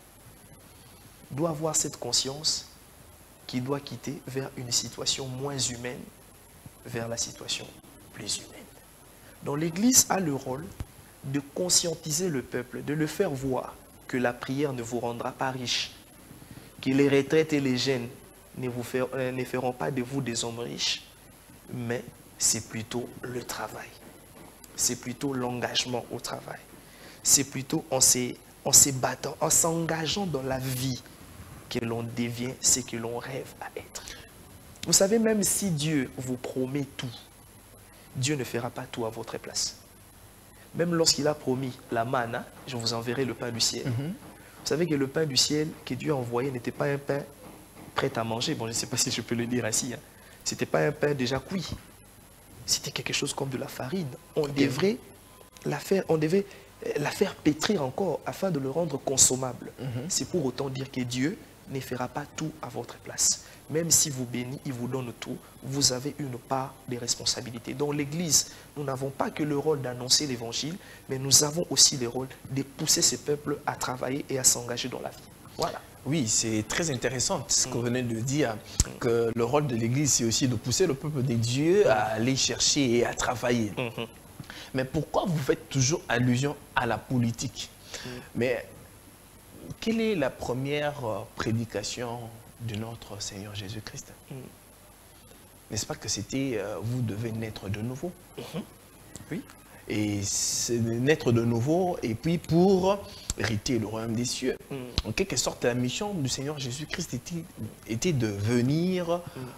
doit avoir cette conscience qui doit quitter vers une situation moins humaine, vers la situation plus humaine. Donc l'Église a le rôle de conscientiser le peuple, de le faire voir que la prière ne vous rendra pas riche, que les retraites et les jeûnes ne feront pas de vous des hommes riches, mais c'est plutôt le travail. C'est plutôt l'engagement au travail. C'est plutôt en se battant, en s'engageant dans la vie que l'on devient ce que l'on rêve à être. Vous savez, même si Dieu vous promet tout, Dieu ne fera pas tout à votre place. Même lorsqu'il a promis la manne, je vous enverrai le pain du ciel. Vous savez que le pain du ciel que Dieu a envoyé n'était pas un pain prêt à manger. Bon, je ne sais pas si je peux le dire ainsi. Ce n'était pas un pain déjà cuit. C'était quelque chose comme de la farine. On devait la faire pétrir encore afin de le rendre consommable. C'est pour autant dire que Dieu ne fera pas tout à votre place. Même si vous bénit, il vous donne tout, vous avez une part de responsabilité. Dans l'Église, nous n'avons pas que le rôle d'annoncer l'Évangile, mais nous avons aussi le rôle de pousser ces peuples à travailler et à s'engager dans la vie. Voilà. Oui, c'est très intéressant ce que vous venez de dire, que le rôle de l'Église, c'est aussi de pousser le peuple de Dieu à aller chercher et à travailler. Mais pourquoi vous faites toujours allusion à la politique? Mais quelle est la première prédication de notre Seigneur Jésus-Christ? N'est-ce pas que c'était vous devez naître de nouveau? Oui. Et c'est naître de nouveau, et puis pour hériter le royaume des cieux. En quelque sorte, la mission du Seigneur Jésus-Christ était de venir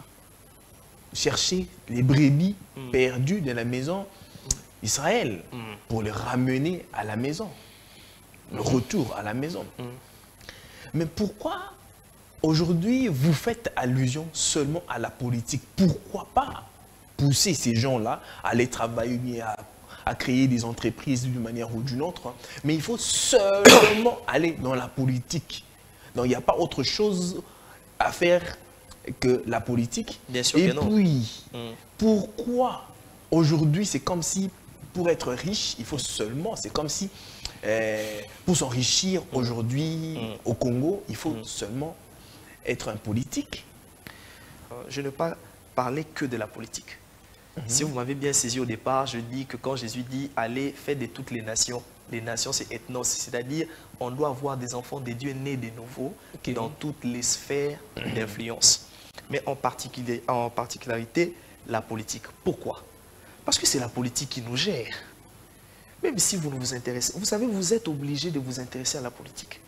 chercher les brebis perdues de la maison d'Israël pour les ramener à la maison, le retour à la maison. Mais pourquoi aujourd'hui vous faites allusion seulement à la politique? Pourquoi pas pousser ces gens-là à aller travailler, à créer des entreprises d'une manière ou d'une autre, mais il faut seulement aller dans la politique. Donc il n'y a pas autre chose à faire que la politique. Bien sûr et que non. Puis, pourquoi aujourd'hui c'est comme si pour être riche, il faut seulement, c'est comme si pour s'enrichir aujourd'hui au Congo, il faut seulement être un politique? Je ne vais pas parler que de la politique. Si vous m'avez bien saisi au départ, je dis que quand Jésus dit « Allez, faites de toutes les nations », c'est ethnos, c'est-à-dire on doit avoir des enfants de Dieu nés de nouveau dans toutes les sphères d'influence. Mais en particularité, la politique. Pourquoi? Parce que c'est la politique qui nous gère. Même si vous ne vous intéressez, vous savez, vous êtes obligé de vous intéresser à la politique.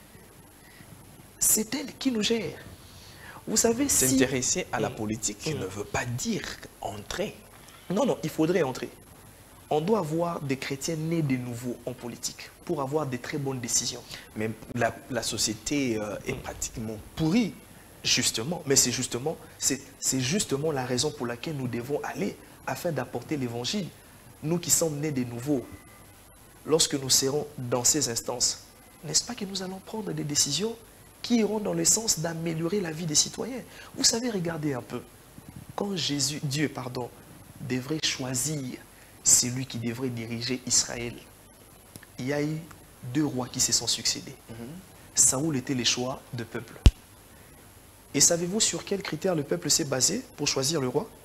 C'est elle qui nous gère. Vous savez, s'intéresser à la politique ne veut pas dire entrer. Non, non, il faudrait entrer. On doit avoir des chrétiens nés de nouveau en politique pour avoir des très bonnes décisions. Mais la société est pratiquement pourrie. Justement, mais c'est justement la raison pour laquelle nous devons aller afin d'apporter l'évangile. Nous qui sommes nés de nouveau, lorsque nous serons dans ces instances, n'est-ce pas que nous allons prendre des décisions qui iront dans le sens d'améliorer la vie des citoyens? Vous savez, regardez un peu. Quand Dieu devrait choisir celui qui devrait diriger Israël, il y a eu 2 rois qui se sont succédés. Saoul était le choix de peuple. Et savez-vous sur quels critères le peuple s'est basé pour choisir le roi?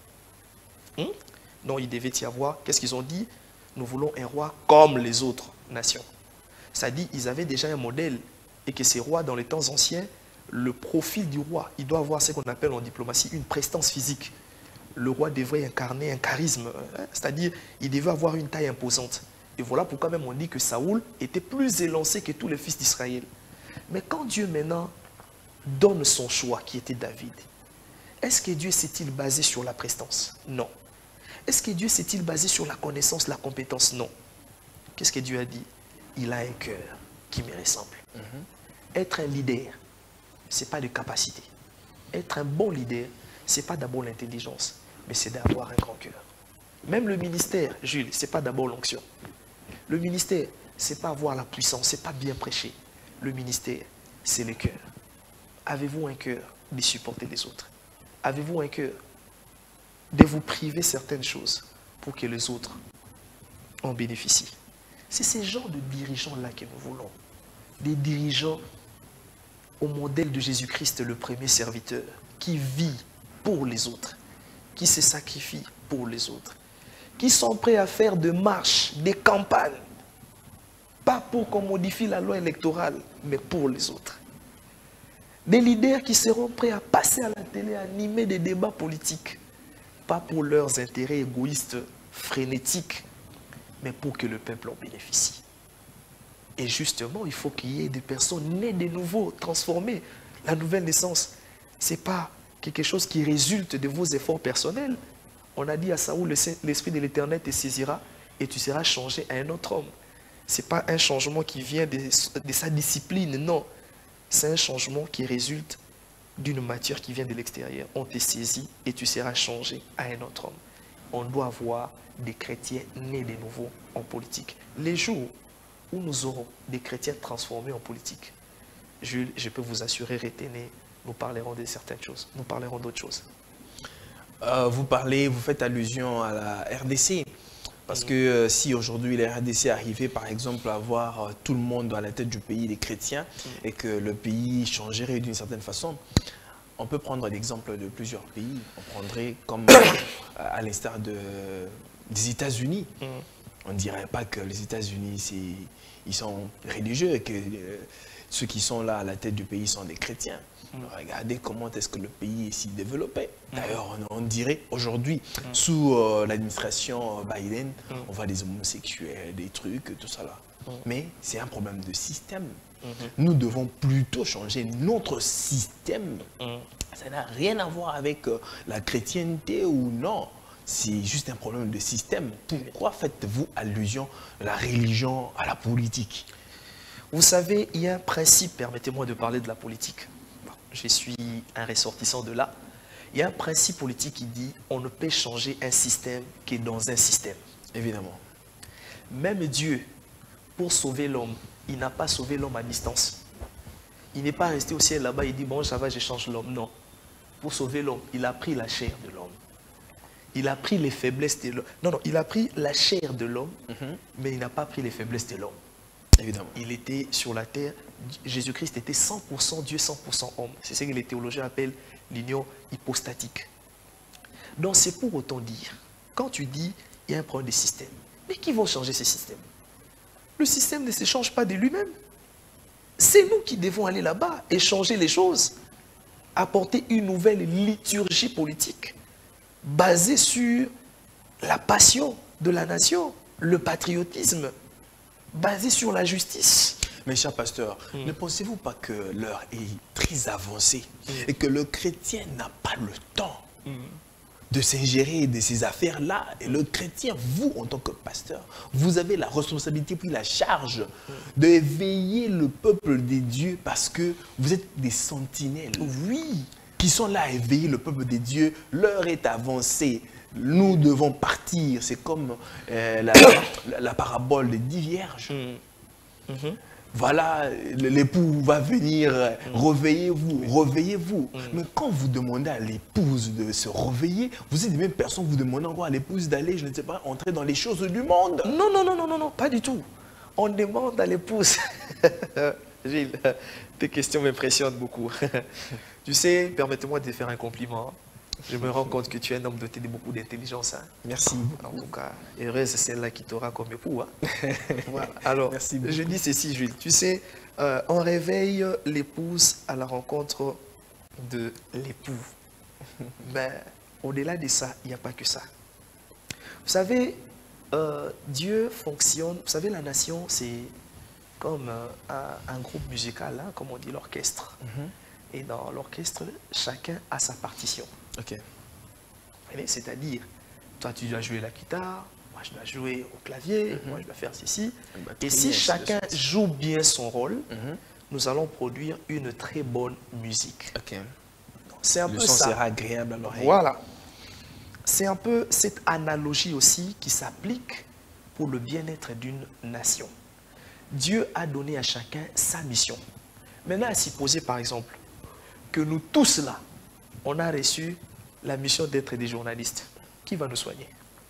Non, il devait y avoir, qu'est-ce qu'ils ont dit? Nous voulons un roi comme les autres nations. Ça dit, ils avaient déjà un modèle. Et que ces rois, dans les temps anciens, le profil du roi, il doit avoir ce qu'on appelle en diplomatie une prestance physique. Le roi devrait incarner un charisme, c'est-à-dire il devait avoir une taille imposante. Et voilà pourquoi même on dit que Saoul était plus élancé que tous les fils d'Israël. Mais quand Dieu maintenant donne son choix, qui était David, est-ce que Dieu s'est-il basé sur la prestance? Non. Est-ce que Dieu s'est-il basé sur la connaissance, la compétence? Non. Qu'est-ce que Dieu a dit? Il a un cœur qui me ressemble. Être un leader, ce n'est pas de capacité. Être un bon leader, ce n'est pas d'abord l'intelligence, mais c'est d'avoir un grand cœur. Même le ministère, Jules, ce n'est pas d'abord l'onction. Le ministère, ce n'est pas avoir la puissance, ce n'est pas bien prêcher. Le ministère, c'est le cœur. Avez-vous un cœur de supporter les autres? Avez-vous un cœur de vous priver certaines choses pour que les autres en bénéficient? C'est ces genres de dirigeants-là que nous voulons. Des dirigeants au modèle de Jésus-Christ, le premier serviteur, qui vit pour les autres, qui se sacrifie pour les autres, qui sont prêts à faire des marches, des campagnes, pas pour qu'on modifie la loi électorale, mais pour les autres. Des leaders qui seront prêts à passer à la télé, à animer des débats politiques. Pas pour leurs intérêts égoïstes, frénétiques, mais pour que le peuple en bénéficie. Et justement, il faut qu'il y ait des personnes nées de nouveau, transformées. La nouvelle naissance, ce n'est pas quelque chose qui résulte de vos efforts personnels. On a dit à Saoul, l'Esprit de l'Éternel te saisira et tu seras changé à un autre homme. Ce n'est pas un changement qui vient de sa discipline, non. C'est un changement qui résulte d'une matière qui vient de l'extérieur. On te saisit et tu seras changé à un autre homme. On doit avoir des chrétiens nés de nouveau en politique. Les jours où nous aurons des chrétiens transformés en politique, je peux vous assurer, retenez, nous parlerons de certaines choses. Nous parlerons d'autres choses. Vous faites allusion à la RDC. Parce que si aujourd'hui la RDC arrivait par exemple à avoir tout le monde à la tête du pays, les chrétiens, et que le pays changerait d'une certaine façon, on peut prendre l'exemple de plusieurs pays. On prendrait comme à l'instar des États-Unis. On ne dirait pas que les États-Unis, ils sont religieux et que ceux qui sont là à la tête du pays sont des chrétiens. Regardez comment est-ce que le pays est si développé. D'ailleurs, on dirait aujourd'hui, sous l'administration Biden, on voit des homosexuels, des trucs, tout ça là. Mais c'est un problème de système. Nous devons plutôt changer notre système. Ça n'a rien à voir avec la chrétienté ou non. C'est juste un problème de système. Pourquoi faites-vous allusion à la religion, à la politique? Vous savez, il y a un principe, permettez-moi de parler de la politique. Je suis un ressortissant de là. Il y a un principe politique qui dit on ne peut changer un système qui est dans un système. Évidemment. Même Dieu, pour sauver l'homme, il n'a pas sauvé l'homme à distance. Il n'est pas resté au ciel là-bas et dit bon, ça va, je change l'homme. Non. Pour sauver l'homme, il a pris la chair de l'homme. Il a pris les faiblesses de l'homme. Non, il a pris la chair de l'homme, mais il n'a pas pris les faiblesses de l'homme. Évidemment. Il était sur la terre. Jésus-Christ était 100% Dieu, 100% homme. C'est ce que les théologiens appellent l'union hypostatique. Donc c'est pour autant dire, quand tu dis il y a un problème de système, mais qui vont changer ces systèmes? Le système ne se change pas de lui-même. C'est nous qui devons aller là-bas et changer les choses. Apporter une nouvelle liturgie politique basée sur la passion de la nation, le patriotisme, basé sur la justice. Mes chers pasteurs, ne pensez-vous pas que l'heure est très avancée et que le chrétien n'a pas le temps de s'ingérer de ces affaires-là? Et le chrétien, vous, en tant que pasteur, vous avez la responsabilité puis la charge d'éveiller le peuple des dieux parce que vous êtes des sentinelles. Oui. Qui sont là à éveiller le peuple des dieux. L'heure est avancée. Nous devons partir. C'est comme la parabole des 10 vierges. Voilà, l'époux va venir, réveillez-vous, réveillez-vous. Mais quand vous demandez à l'épouse de se réveiller, vous êtes les mêmes personnes, vous demandez encore à l'épouse d'aller, je ne sais pas, entrer dans les choses du monde. Non, pas du tout. On demande à l'épouse. Gilles, tes questions m'impressionnent beaucoup. Tu sais, permettez-moi de te faire un compliment. Je me rends compte que tu es un homme doté de beaucoup d'intelligence. Merci. En tout cas, heureuse celle-là qui t'aura comme époux. Voilà. Alors, merci beaucoup. Je dis ceci, Jules. Tu sais, on réveille l'épouse à la rencontre de l'époux. Mais au-delà de ça, il n'y a pas que ça. Vous savez, Dieu fonctionne. Vous savez, la nation, c'est comme un groupe musical, hein, comme on dit l'orchestre. Et dans l'orchestre, chacun a sa partition. Ok. C'est-à-dire, toi tu dois jouer la guitare, moi je dois jouer au clavier, moi je dois faire ceci. Et si chacun joue bien son rôle, nous allons produire une très bonne musique. Ok. C'est un peu ça. Le son sera agréable à l'oreille. Voilà. C'est un peu cette analogie aussi qui s'applique pour le bien-être d'une nation. Dieu a donné à chacun sa mission. Maintenant, à supposer par exemple que nous tous là, on a reçu la mission d'être des journalistes. Qui va nous soigner?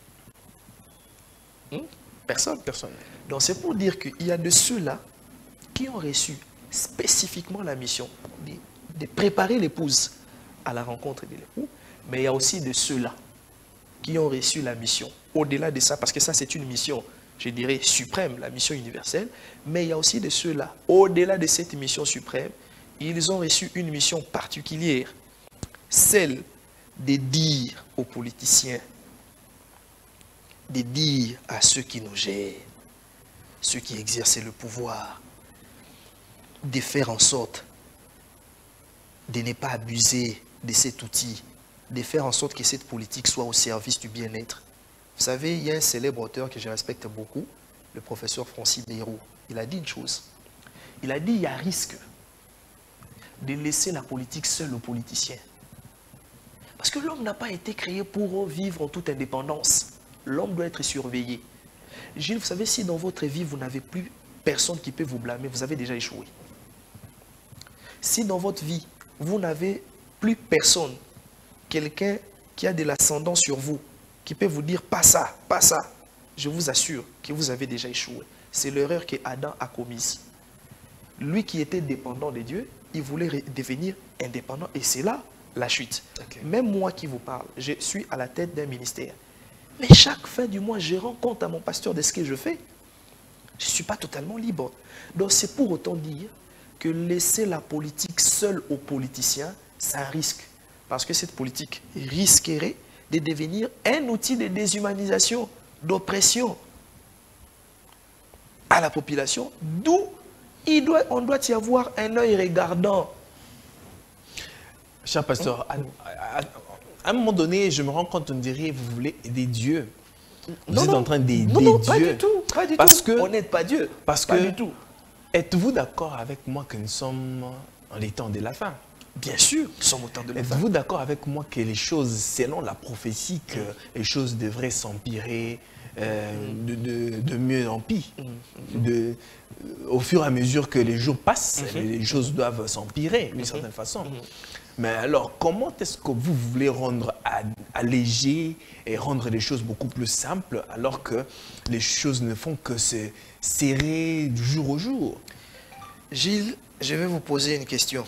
Personne. Donc c'est pour dire qu'il y a de ceux-là qui ont reçu spécifiquement la mission de préparer l'épouse à la rencontre de l'époux, mais il y a aussi de ceux-là qui ont reçu la mission. Au-delà de ça, parce que ça c'est une mission, je dirais, suprême, la mission universelle, mais il y a aussi de ceux-là, au-delà de cette mission suprême, ils ont reçu une mission particulière, celle de dire aux politiciens, de dire à ceux qui nous gèrent, ceux qui exercent le pouvoir, de faire en sorte de ne pas abuser de cet outil, de faire en sorte que cette politique soit au service du bien-être. Vous savez, il y a un célèbre auteur que je respecte beaucoup, le professeur Francis Bayrou. Il a dit une chose. Il a dit, il y a risque de laisser la politique seule aux politiciens. Parce que l'homme n'a pas été créé pour vivre en toute indépendance. L'homme doit être surveillé. Gilles, vous savez, si dans votre vie, vous n'avez plus personne qui peut vous blâmer, vous avez déjà échoué. Si dans votre vie, vous n'avez plus personne, quelqu'un qui a de l'ascendant sur vous, qui peut vous dire pas ça, je vous assure que vous avez déjà échoué. C'est l'erreur que Adam a commise. Lui qui était dépendant de Dieu, il voulait devenir indépendant et c'est là la chute. Okay. Même moi qui vous parle, je suis à la tête d'un ministère. Mais chaque fin du mois, je rends compte à mon pasteur de ce que je fais. Je ne suis pas totalement libre. Donc c'est pour autant dire que laisser la politique seule aux politiciens, c'est un risque. Parce que cette politique risquerait de devenir un outil de déshumanisation, d'oppression à la population, d'où on doit y avoir un œil regardant. Cher pasteur, à un moment donné, je me rends compte, on dirait, vous voulez aider Dieu. Vous êtes en train d'aider Dieu. Pas du tout, pas du tout. On n'aide pas Dieu. Parce que, du tout. Êtes-vous d'accord avec moi que nous sommes en les temps de la fin? Bien sûr, nous sommes au temps de la fin. Êtes-vous d'accord avec moi que les choses, selon la prophétie, que les choses devraient s'empirer de mieux en pire? Au fur et à mesure que les jours passent, les choses doivent s'empirer d'une certaine façon. Mais alors, comment est-ce que vous voulez rendre allégé et rendre les choses beaucoup plus simples alors que les choses ne font que se serrer du jour au jour? Gilles, je vais vous poser une question.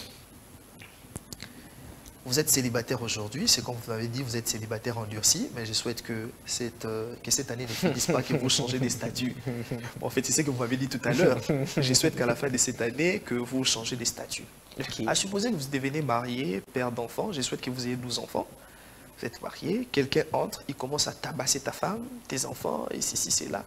Vous êtes célibataire aujourd'hui, c'est comme vous m'avez dit, vous êtes célibataire endurci, mais je souhaite que cette année ne finisse pas, que vous changez des statuts. Bon, en fait, c'est ce que vous m'avez dit tout à l'heure. Je souhaite qu'à la fin de cette année, que vous changez des statuts. Okay. À supposer que vous devenez marié, père d'enfants, je souhaite que vous ayez 12 enfants. Vous êtes marié, quelqu'un entre, il commence à tabasser ta femme, tes enfants, et ceci, c'est là.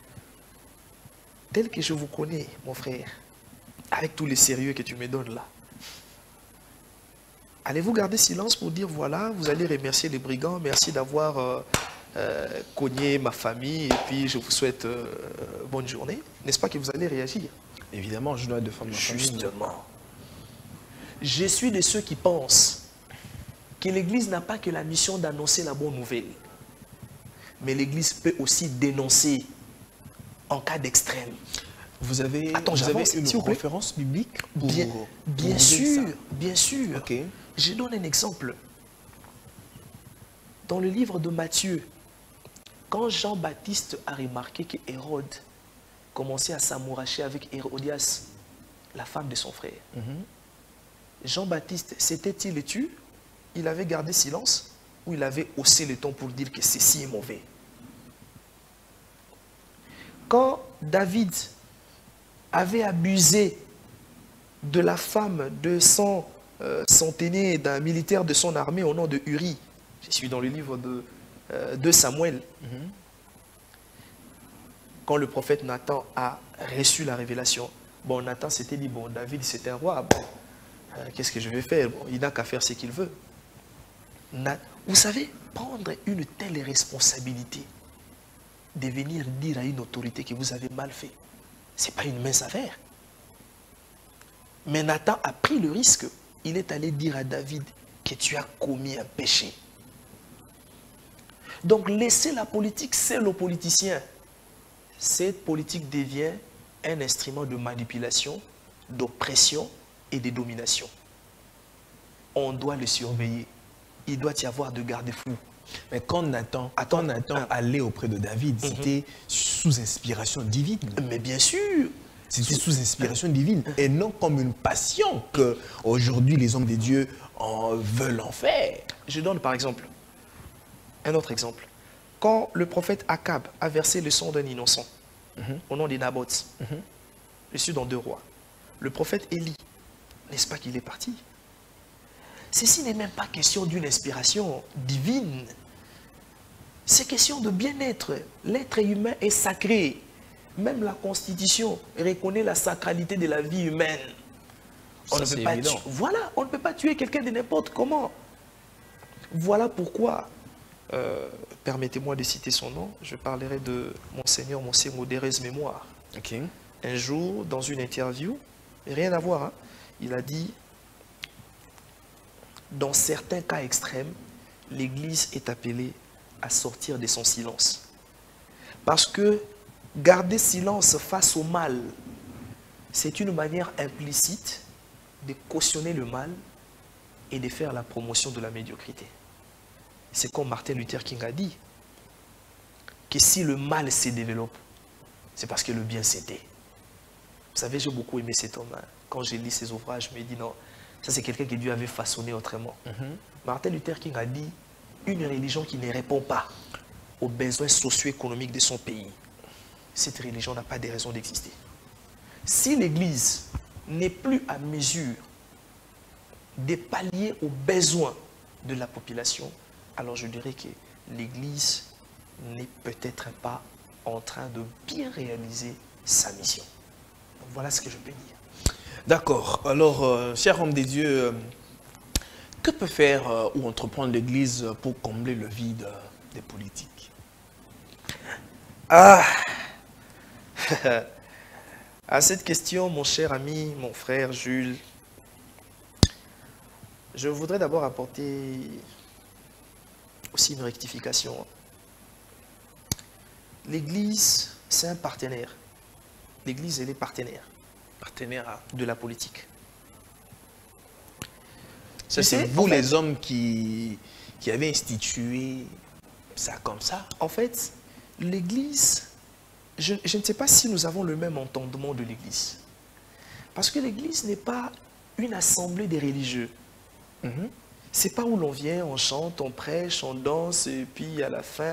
Tel que je vous connais, mon frère, avec tout le sérieux que tu me donnes là, allez-vous garder silence pour dire, voilà, vous allez remercier les brigands, merci d'avoir cogné ma famille, et puis je vous souhaite bonne journée. N'est-ce pas que vous allez réagir? Évidemment, je dois défendre ma famille. Justement. Je suis de ceux qui pensent que l'Église n'a pas que la mission d'annoncer la bonne nouvelle. Mais l'Église peut aussi dénoncer en cas d'extrême. Vous avez une référence biblique pour bien sûr, bien sûr. Okay. Je donne un exemple. Dans le livre de Matthieu, quand Jean-Baptiste a remarqué que Hérode commençait à s'amouracher avec Hérodias, la femme de son frère, Jean-Baptiste, s'était-il tu? Il avait gardé silence ou il avait haussé le ton pour dire que ceci est mauvais? Quand David avait abusé de la femme de son centenaire, d'un militaire de son armée au nom de Uri, je suis dans le livre de Samuel, quand le prophète Nathan a reçu la révélation, bon, Nathan s'était dit, bon, David c'est un roi, bon, qu'est-ce que je vais faire? Bon, il n'a qu'à faire ce qu'il veut. Vous savez, prendre une telle responsabilité, de venir dire à une autorité que vous avez mal fait, ce n'est pas une mince affaire. Mais Nathan a pris le risque. Il est allé dire à David que tu as commis un péché. Donc laisser la politique seule aux politiciens. Cette politique devient un instrument de manipulation, d'oppression et de domination. On doit le surveiller. Il doit y avoir de garde-fous. Mais quand Nathan allait auprès de David, c'était sous inspiration divine. Mais bien sûr. C'était sous inspiration divine et non comme une passion qu'aujourd'hui les hommes de Dieu veulent en faire. Je donne par exemple un autre exemple. Quand le prophète Akab a versé le sang d'un innocent au nom des Naboth, je suis dans 2 Rois. Le prophète Élie n'est-ce pas qu'il est parti? Ceci n'est même pas question d'une inspiration divine. C'est question de bien-être. L'être humain est sacré. Même la Constitution reconnaît la sacralité de la vie humaine. On ne peut pas tuer, voilà, on ne peut pas tuer quelqu'un de n'importe comment. Voilà pourquoi, permettez-moi de citer son nom, je parlerai de Monseigneur Modérez Mémoire. Okay. Un jour, dans une interview, rien à voir, hein, il a dit, dans certains cas extrêmes, l'Église est appelée à sortir de son silence. Parce que garder silence face au mal, c'est une manière implicite de cautionner le mal et de faire la promotion de la médiocrité. C'est comme Martin Luther King a dit, que si le mal se développe, c'est parce que le bien s'était. Vous savez, j'ai beaucoup aimé cet homme. Hein. Quand j'ai lu ses ouvrages, je me dis non, ça c'est quelqu'un qui Dieu avait façonné autrement. Martin Luther King a dit, une religion qui ne répond pas aux besoins socio-économiques de son pays, cette religion n'a pas de raison d'exister. Si l'Église n'est plus à mesure de pallier aux besoins de la population, alors je dirais que l'Église n'est peut-être pas en train de bien réaliser sa mission. Donc voilà ce que je peux dire. D'accord. Alors, cher homme des dieux, que peut faire ou entreprendre l'Église pour combler le vide des politiques? Ah À cette question, mon cher ami, mon frère Jules, je voudrais d'abord apporter aussi une rectification. L'Église, c'est un partenaire. L'Église, elle est partenaire. Partenaire de la politique. C'est vous les hommes qui avez institué ça comme ça? En fait, l'Église, je ne sais pas si nous avons le même entendement de l'Église. Parce que l'Église n'est pas une assemblée des religieux. C'est pas où l'on vient, on chante, on prêche, on danse et puis à la fin,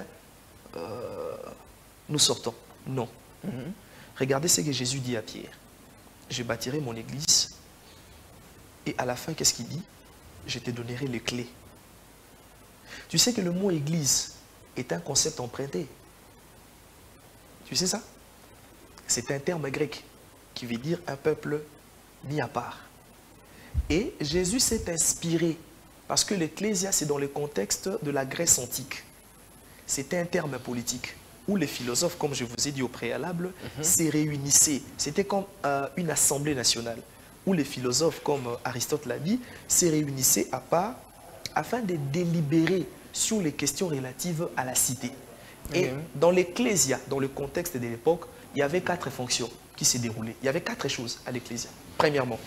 nous sortons. Non. Regardez ce que Jésus dit à Pierre. Je bâtirai mon église et à la fin, qu'est-ce qu'il dit? Je te donnerai les clés. Tu sais que le mot église est un concept emprunté. Tu sais ça? C'est un terme grec qui veut dire un peuple mis à part. Et Jésus s'est inspiré parce que l'ecclésia, c'est dans le contexte de la Grèce antique. C'était un terme politique où les philosophes, comme je vous ai dit au préalable, se réunissaient. C'était comme une assemblée nationale où les philosophes, comme Aristote l'a dit, se réunissaient à part afin de délibérer sur les questions relatives à la cité. Et dans l'ecclésia, dans le contexte de l'époque, il y avait 4 fonctions qui se déroulaient. Il y avait 4 choses à l'ecclésia. Premièrement,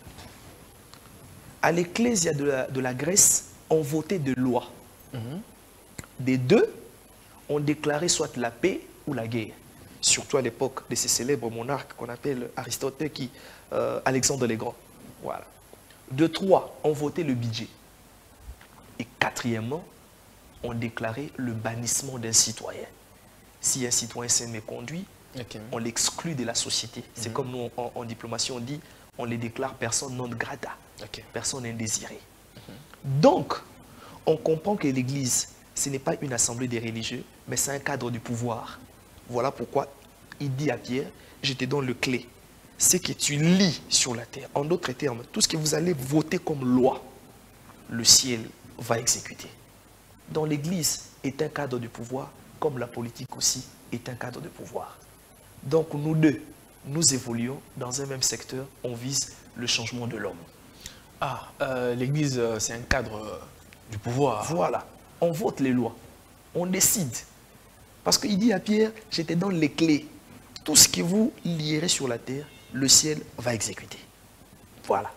à l'ecclésia de la Grèce, on votait de lois. Des deux, on déclarait soit la paix ou la guerre. Surtout à l'époque de ces célèbres monarques qu'on appelle Aristote, Alexandre le Grand. Voilà. De 3, on votait le budget. Et 4e, on déclarait le bannissement d'un citoyen. Si un citoyen s'est méconduit, on l'exclut de la société. C'est comme nous, en diplomatie, on dit, on les déclare personne non grata, personne indésirée. Donc, on comprend que l'Église, ce n'est pas une assemblée des religieux, mais c'est un cadre du pouvoir. Voilà pourquoi il dit à Pierre, je te donne le clé. Ce que tu lis sur la terre, en d'autres termes, tout ce que vous allez voter comme loi, le ciel va exécuter. Donc l'Église est un cadre de pouvoir, comme la politique aussi est un cadre de pouvoir. Donc nous deux, nous évoluons dans un même secteur, on vise le changement de l'homme. Ah, l'Église, c'est un cadre du pouvoir. Voilà, on vote les lois, on décide. Parce qu'il dit à Pierre, je te donne les clés. Tout ce que vous lierez sur la terre, le ciel va exécuter. Voilà.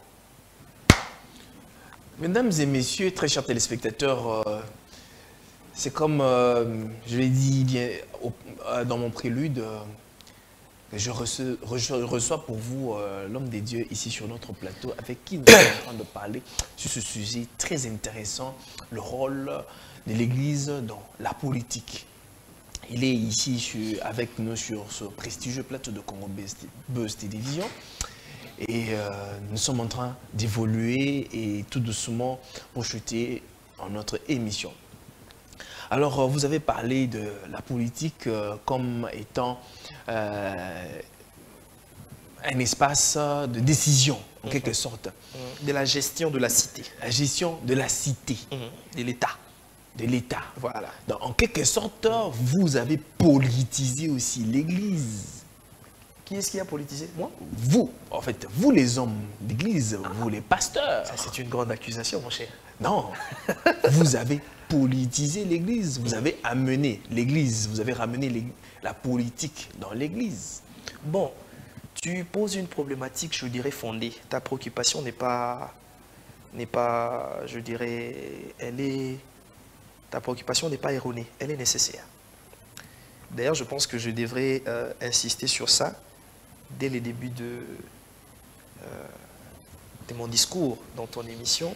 Mesdames et messieurs, très chers téléspectateurs, c'est comme je l'ai dit bien dans mon prélude, je reçois pour vous l'homme des dieux ici sur notre plateau avec qui nous sommes en train de parler sur ce sujet très intéressant, le rôle de l'Église dans la politique. Il est ici avec nous sur ce prestigieux plateau de Congo Buzz Télévision. Et nous sommes en train d'évoluer et tout doucement projeter en notre émission. Alors, vous avez parlé de la politique comme étant un espace de décision, en quelque sorte. De la gestion de la cité. La gestion de la cité. De l'État. De l'État. Voilà. Donc, en quelque sorte, vous avez politisé aussi l'Église. Qui est-ce qui a politisé? Moi? Vous, en fait, vous les hommes d'Église, vous les pasteurs. Ça, c'est une grande accusation, mon cher. Non, vous avez politisé l'Église, vous avez amené l'Église, vous avez ramené la politique dans l'Église. Bon, tu poses une problématique, je dirais, fondée. Ta préoccupation n'est pas, je dirais, ta préoccupation n'est pas erronée, elle est nécessaire. D'ailleurs, je pense que je devrais insister sur ça dès le début de mon discours dans ton émission.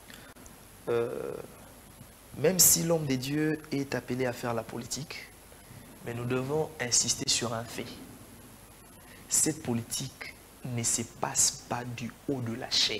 Même si l'homme de Dieu est appelé à faire la politique, mais nous devons insister sur un fait. Cette politique ne se passe pas du haut de la chair.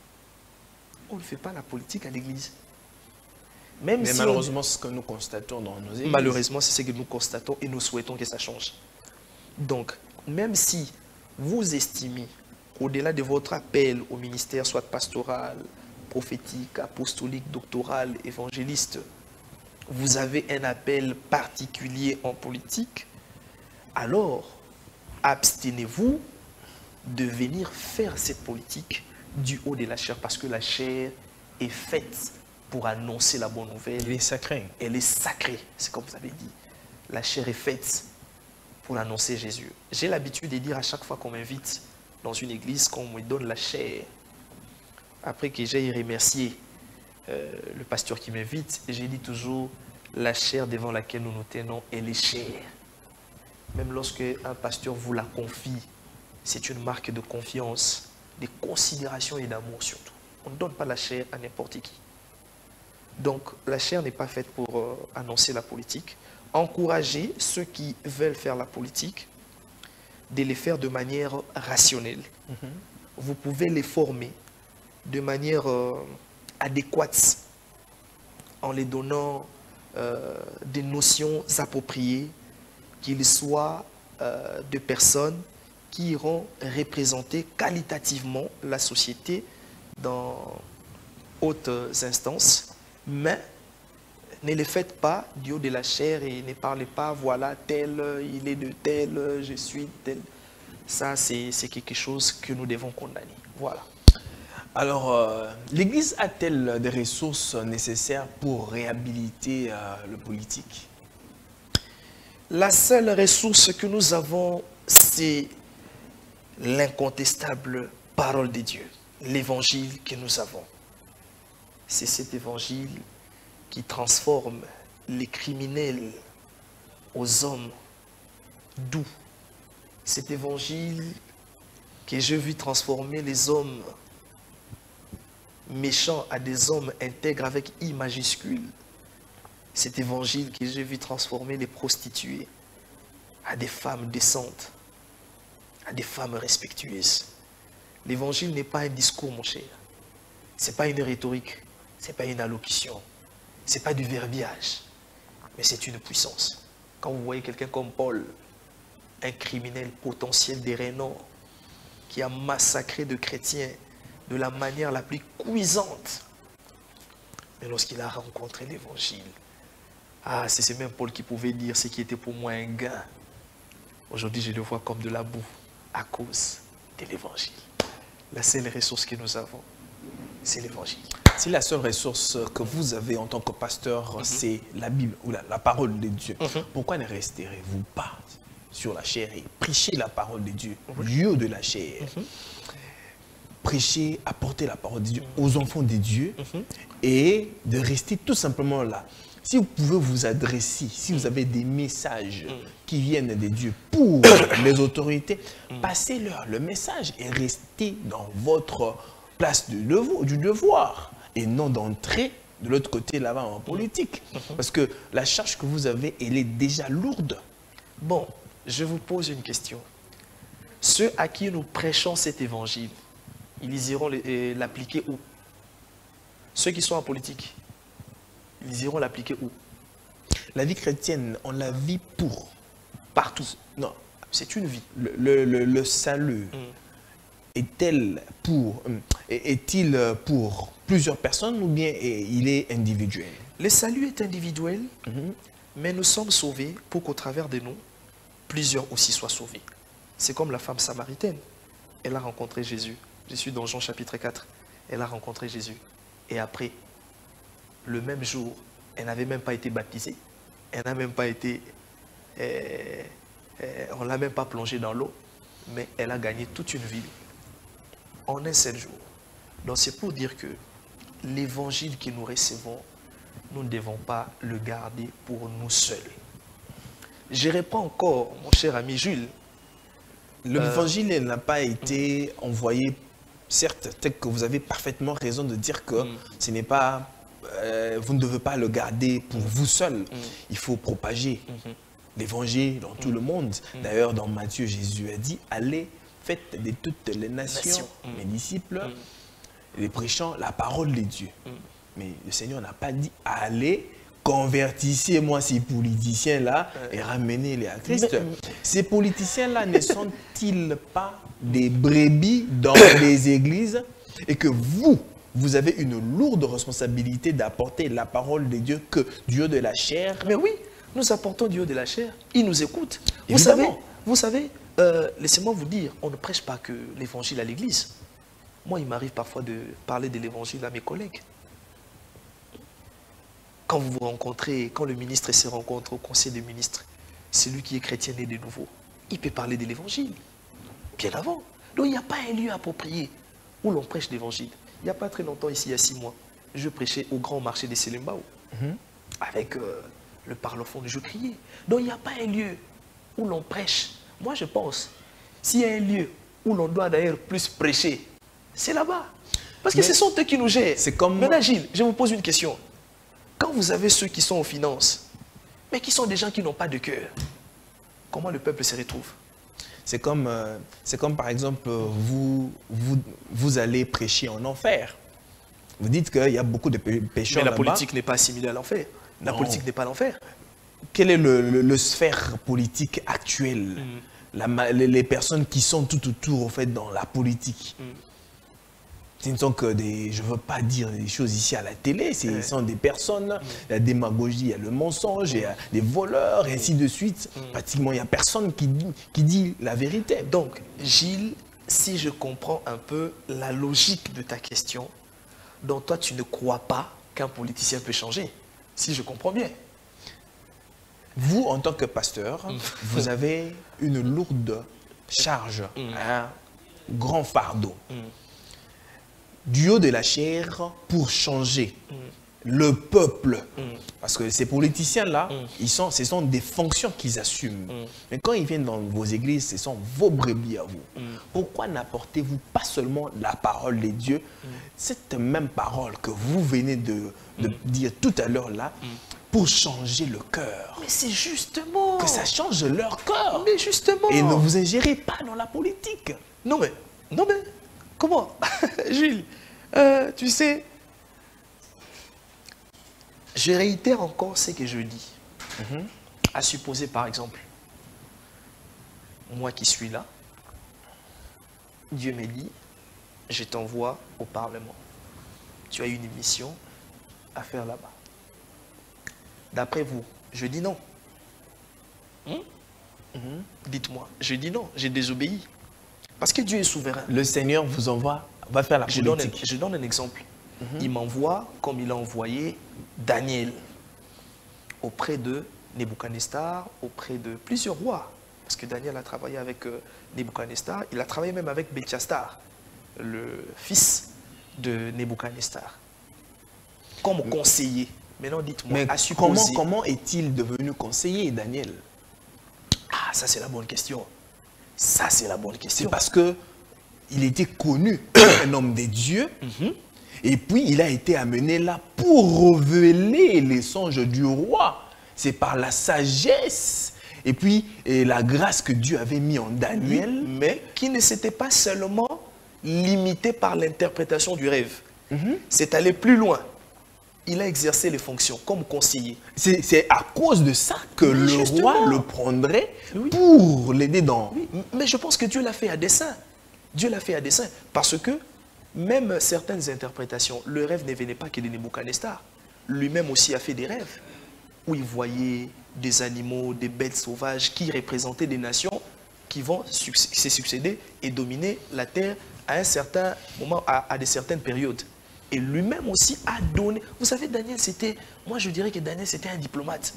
On ne fait pas la politique à l'église. Mais si malheureusement, c'est ce que nous constatons dans nos églises. Malheureusement, c'est ce que nous constatons et nous souhaitons que ça change. Donc, même si vous estimez, au-delà de votre appel au ministère, soit pastoral, prophétique, apostolique, doctoral, évangéliste, vous avez un appel particulier en politique, alors abstenez-vous de venir faire cette politique du haut de la chair, parce que la chair est faite pour annoncer la bonne nouvelle. Elle est sacrée. Elle est sacrée, c'est comme vous avez dit. La chair est faite pour annoncer Jésus. J'ai l'habitude de dire à chaque fois qu'on m'invite dans une église, qu'on me donne la chair, après que j'ai remercié le pasteur qui m'invite, j'ai dit toujours, la chair devant laquelle nous nous tenons, elle est chère. Même lorsque un pasteur vous la confie, c'est une marque de confiance, de considération et d'amour surtout. On ne donne pas la chair à n'importe qui. Donc la chair n'est pas faite pour annoncer la politique. Encouragez ceux qui veulent faire la politique de les faire de manière rationnelle. Vous pouvez les former de manière adéquate en les donnant des notions appropriées, qu'ils soient de personnes qui iront représenter qualitativement la société dans hautes instances, mais ne les faites pas du haut de la chair et ne parlez pas, voilà, tel, il est de tel, je suis tel. Ça, c'est quelque chose que nous devons condamner. Voilà. Alors, l'Église a-t-elle des ressources nécessaires pour réhabiliter le politique? La seule ressource que nous avons, c'est l'incontestable parole de Dieu, l'évangile que nous avons. C'est cet évangile qui transforme les criminels aux hommes doux. Cet évangile que j'ai vu transformer les hommes méchants à des hommes intègres avec I majuscule. Cet évangile que j'ai vu transformer les prostituées à des femmes décentes, à des femmes respectueuses. L'évangile n'est pas un discours, mon cher. Ce n'est pas une rhétorique, ce n'est pas une allocution, ce n'est pas du verbiage, mais c'est une puissance. Quand vous voyez quelqu'un comme Paul, un criminel potentiel des renom, qui a massacré de chrétiens de la manière la plus cuisante, mais lorsqu'il a rencontré l'évangile, ah, c'est ce même Paul qui pouvait dire ce qui était pour moi un gain. Aujourd'hui, je le vois comme de la boue à cause de l'évangile. La seule ressource que nous avons, c'est l'évangile. Si la seule ressource que vous avez en tant que pasteur, c'est la Bible ou la parole de Dieu, pourquoi ne resterez-vous pas sur la chair et prêchez la parole de Dieu, lieu de la chair? Prêcher, apporter la parole de Dieu aux enfants de Dieu et de rester tout simplement là. Si vous pouvez vous adresser, si vous avez des messages qui viennent de Dieu pour les autorités, passez-leur le message et restez dans votre place du devoir et non d'entrer de l'autre côté là-bas en politique. Parce que la charge que vous avez, elle est déjà lourde. Bon, je vous pose une question. Ceux à qui nous prêchons cet évangile, ils iront l'appliquer où? Ceux qui sont en politique, ils iront l'appliquer où? La vie chrétienne, on la vit pour. Partout. Non. C'est une vie. Le salut est-il pour plusieurs personnes ou bien il est individuel? Le salut est individuel, mais nous sommes sauvés pour qu'au travers de nous, plusieurs aussi soient sauvés. C'est comme la femme samaritaine. Elle a rencontré Jésus. Je suis dans Jean chapitre 4. Elle a rencontré Jésus. Et après, le même jour, elle n'avait même pas été baptisée. Elle n'a même pas été... on ne l'a même pas plongée dans l'eau. Mais elle a gagné toute une ville en un seul jour. Donc c'est pour dire que l'évangile que nous recevons, nous ne devons pas le garder pour nous seuls. Je réponds encore, mon cher ami Jules. L'évangile n'a pas été envoyé, certes, peut-être que vous avez parfaitement raison de dire que ce n'est pas, vous ne devez pas le garder pour vous seul. Il faut propager l'évangile dans tout le monde. D'ailleurs, dans Matthieu, Jésus a dit, allez, faites de toutes les nations mes disciples, les prêchant la parole de Dieu. Mais le Seigneur n'a pas dit, allez, convertissez-moi ces politiciens-là et ramenez-les à Christ. Ces politiciens-là ne sont-ils pas des brebis dans les églises et que vous avez une lourde responsabilité d'apporter la parole de Dieu que Dieu de la chair? Mais oui, nous apportons Dieu de la chair. Il nous écoute. Évidemment. Vous savez, laissez-moi vous dire, on ne prêche pas que l'évangile à l'église. Moi, il m'arrive parfois de parler de l'évangile à mes collègues. Quand vous vous rencontrez, quand le ministre se rencontre au conseil des ministres, celui qui est chrétien né de nouveau, il peut parler de l'évangile, bien avant. Donc il n'y a pas un lieu approprié où l'on prêche l'évangile. Il n'y a pas très longtemps, ici, il y a 6 mois, je prêchais au grand marché de Selembao, avec le parlophone, je criais. Donc il n'y a pas un lieu où l'on prêche. Moi je pense, s'il y a un lieu où l'on doit d'ailleurs plus prêcher, c'est là-bas. Parce que ce sont eux qui nous gèrent. C'est comme... Maintenant Gilles, je vous pose une question. Quand vous avez ceux qui sont aux finances, mais qui sont des gens qui n'ont pas de cœur, comment le peuple se retrouve? C'est comme par exemple, vous allez prêcher en enfer. Vous dites qu'il y a beaucoup de pécheurs. Mais la politique n'est pas assimilée à l'enfer. La politique n'est pas l'enfer. Quelle est le sphère politique actuelle? Les personnes qui sont tout autour, en fait, dans la politique. Ce ne sont que des... Je ne veux pas dire des choses ici à la télé. Ce sont des personnes, la démagogie, il y a le mensonge, il y a des voleurs, et ainsi de suite. Pratiquement, il n'y a personne qui dit la vérité. Donc, Gilles, si je comprends un peu la logique de ta question, donc toi, tu ne crois pas qu'un politicien peut changer, si je comprends bien. Vous, en tant que pasteur, vous avez une lourde charge, un grand fardeau. Du haut de la chair pour changer le peuple. Parce que ces politiciens-là, ce sont des fonctions qu'ils assument. Mais quand ils viennent dans vos églises, ce sont vos brebis à vous. Pourquoi n'apportez-vous pas seulement la parole de Dieu, cette même parole que vous venez de dire tout à l'heure là, pour changer le cœur? Mais c'est justement... Que ça change leur cœur. Mais justement... Et ne vous ingérez pas dans la politique. Non mais... Comment? Jules, tu sais, je réitère encore ce que je dis. À supposer par exemple, moi qui suis là, Dieu me dit, je t'envoie au Parlement. Tu as une mission à faire là-bas. D'après vous, je dis non. Dites-moi, je dis non, j'ai désobéi. Parce que Dieu est souverain. Le Seigneur vous envoie, va faire la politique. Je donne un exemple. Il m'envoie comme il a envoyé Daniel auprès de Nebuchadnezzar, auprès de plusieurs rois. Parce que Daniel a travaillé avec Nebuchadnezzar, il a travaillé même avec Belchastar, le fils de Nebuchadnezzar, comme conseiller. Maintenant, dites-moi, à supposer... comment est-il devenu conseiller, Daniel? Ah, ça c'est la bonne question. Ça, c'est la bonne question. C'est parce qu'il était connu comme un homme de Dieu. Et puis, il a été amené là pour révéler les songes du roi. C'est par la sagesse Et puis, la grâce que Dieu avait mise en Daniel. Mais qui ne s'était pas seulement limité par l'interprétation du rêve. C'est allé plus loin. Il a exercé les fonctions comme conseiller. C'est à cause de ça que le roi le prendrait pour l'aider dans... Oui, mais je pense que Dieu l'a fait à dessein. Dieu l'a fait à dessein. Parce que même certaines interprétations, le rêve ne venait pas que de Nebuchadnezzar. Lui-même aussi a fait des rêves où il voyait des animaux, des bêtes sauvages qui représentaient des nations qui vont se succéder et dominer la terre à un certain moment, à de certaines périodes. Et lui-même aussi a donné... Vous savez, Daniel, c'était... Moi, je dirais que Daniel, c'était un diplomate.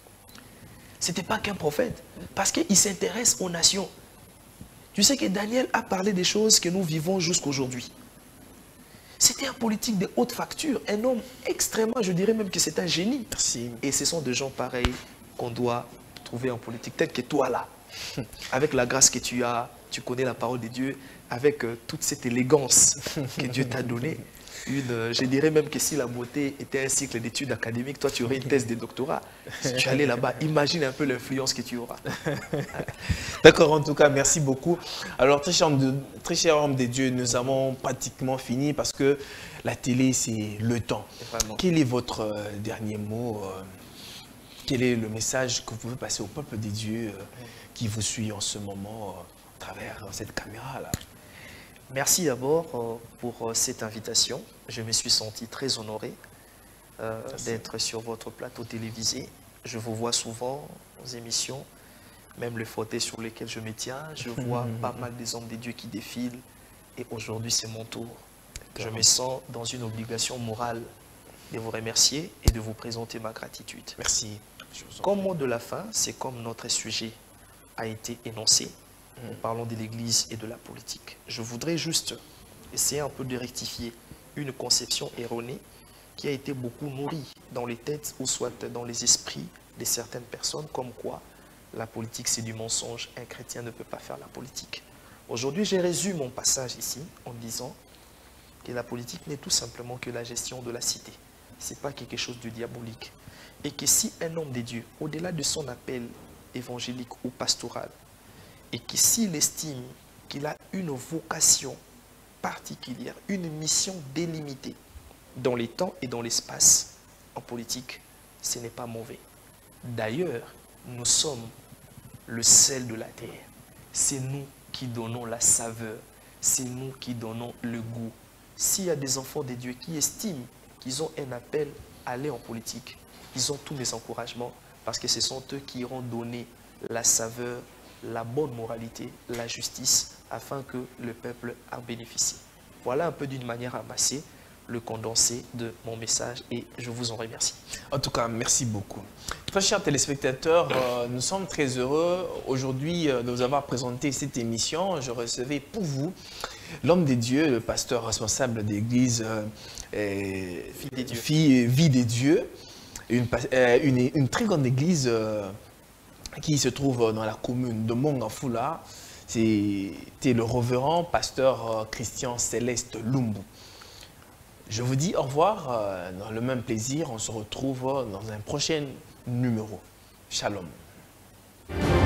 Ce n'était pas qu'un prophète. Parce qu'il s'intéresse aux nations. Tu sais que Daniel a parlé des choses que nous vivons jusqu'aujourd'hui. C'était un politique de haute facture. Un homme extrêmement, je dirais même que c'est un génie. Merci. Et ce sont des gens pareils qu'on doit trouver en politique. Peut-être que toi, là, avec la grâce que tu as, tu connais la parole de Dieu, avec toute cette élégance que Dieu t'a donnée, je dirais même que si la beauté était un cycle d'études académiques, toi tu aurais une thèse de doctorat. Si tu allais là-bas, imagine un peu l'influence que tu auras. D'accord, en tout cas, merci beaucoup. Alors, très cher homme de Dieu, nous avons pratiquement fini parce que la télé, c'est le temps. Vraiment. Quel est votre dernier mot? Quel est le message que vous pouvez passer au peuple de Dieu qui vous suit en ce moment à travers cette caméra-là? Merci d'abord pour cette invitation. Je me suis senti très honoré d'être sur votre plateau télévisé. Je vous vois souvent aux émissions, même les fauteuils sur lesquels je me tiens. Je vois pas mal des hommes de Dieu qui défilent. Et aujourd'hui, c'est mon tour. Je me sens dans une obligation morale de vous remercier et de vous présenter ma gratitude. Merci. Comme mot de la fin, c'est comme notre sujet a été énoncé. Nous parlons de l'Église et de la politique. Je voudrais juste essayer un peu de rectifier une conception erronée qui a été beaucoup nourrie dans les têtes ou soit dans les esprits de certaines personnes, comme quoi la politique c'est du mensonge, un chrétien ne peut pas faire la politique. Aujourd'hui, j'ai résumé mon passage ici en disant que la politique n'est tout simplement que la gestion de la cité. Ce n'est pas quelque chose de diabolique. Et que si un homme de Dieu, au-delà de son appel évangélique ou pastoral, et que s'il estime qu'il a une vocation particulière, une mission délimitée dans les temps et dans l'espace en politique, ce n'est pas mauvais. D'ailleurs, nous sommes le sel de la terre. C'est nous qui donnons la saveur. C'est nous qui donnons le goût. S'il y a des enfants de Dieu qui estiment qu'ils ont un appel à aller en politique, ils ont tous mes encouragements parce que ce sont eux qui iront donner la saveur, la bonne moralité, la justice, afin que le peuple en bénéficie. Voilà un peu d'une manière amassée le condensé de mon message et je vous en remercie. En tout cas, merci beaucoup. Très chers téléspectateurs, nous sommes très heureux aujourd'hui de vous avoir présenté cette émission. Je recevais pour vous l'homme des dieux, le pasteur responsable d'église Vie des Dieux, une très grande église qui se trouve dans la commune de Mongafula. C'était le révérend pasteur Christian Céleste Lumbu. Je vous dis au revoir, dans le même plaisir. On se retrouve dans un prochain numéro. Shalom.